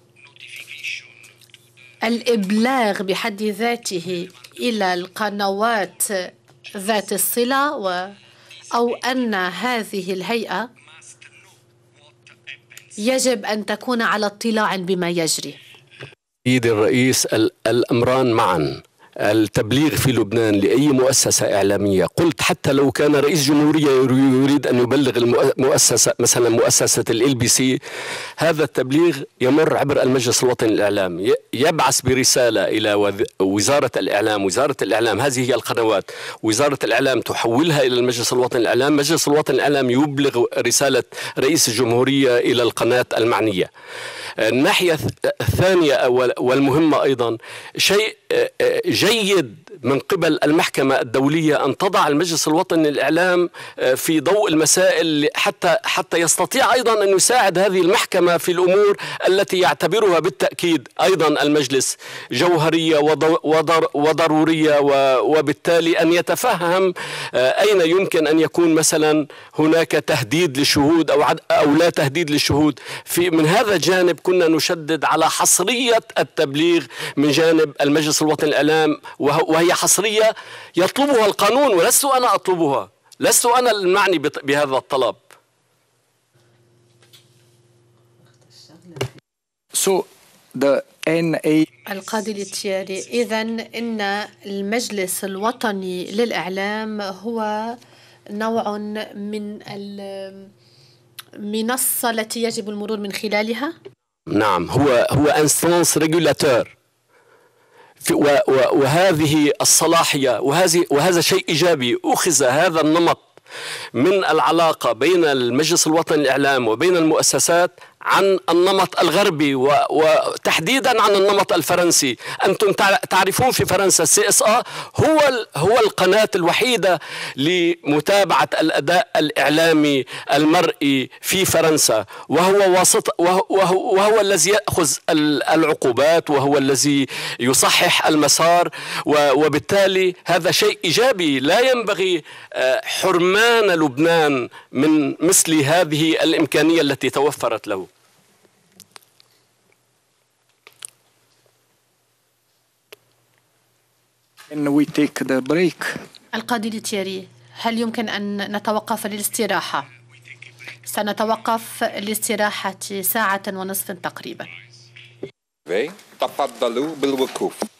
الإبلاغ بحد ذاته إلى القنوات ذات الصلة، و أو أن هذه الهيئة يجب أن تكون على اطلاع بما يجري؟ سيدي الرئيس، الأمران معا. التبليغ في لبنان لأي مؤسسة إعلامية، قلت حتى لو كان رئيس جمهورية يريد أن يبلغ المؤسسة، مثلا مؤسسة ال بي سي، هذا التبليغ يمر عبر المجلس الوطني للإعلام، يبعث برسالة إلى وزارة الإعلام. وزارة الإعلام هذه هي القنوات، وزارة الإعلام تحولها إلى المجلس الوطني للإعلام، مجلس الوطني للإعلام يبلغ رسالة رئيس الجمهورية إلى القناة المعنية. الناحية الثانية والمهمة أيضا، شيء جيد من قبل المحكمة الدولية أن تضع المجلس الوطني للإعلام في ضوء المسائل حتى حتى يستطيع أيضا أن يساعد هذه المحكمة في الأمور التي يعتبرها بالتأكيد أيضا المجلس جوهرية وضرورية، وبالتالي أن يتفهم أين يمكن أن يكون مثلا هناك تهديد للشهود أو أو لا تهديد للشهود. في من هذا الجانب كنا نشدد على حصرية التبليغ من جانب المجلس الوطني للإعلام، وهي حصرية يطلبها القانون ولست أنا أطلبها، لست أنا المعني بهذا الطلب. So the إن إيه القاضي التياري، إذن إن المجلس الوطني للإعلام هو نوع من المنصة التي يجب المرور من خلالها؟ نعم، هو هو انستانس ريجولاتور، وهذه الصلاحية وهذه وهذا شيء إيجابي. أخذ هذا النمط من العلاقة بين المجلس الوطني للإعلام وبين المؤسسات عن النمط الغربي، وتحديدا عن النمط الفرنسي. أنتم تعرفون في فرنسا السي اس ا هو هو القناة الوحيدة لمتابعة الأداء الإعلامي المرئي في فرنسا، وهو واسط وهو, وهو, وهو الذي يأخذ العقوبات، وهو الذي يصحح المسار، وبالتالي هذا شيء إيجابي. لا ينبغي حرمان لبنان من مثل هذه الإمكانية التي توفرت له. we take the break. القاضي التياري، هل يمكن أن نتوقف للاستراحة؟ سنتوقف للاستراحة ساعة ونصف تقريبا. تفضلوا بالوقوف.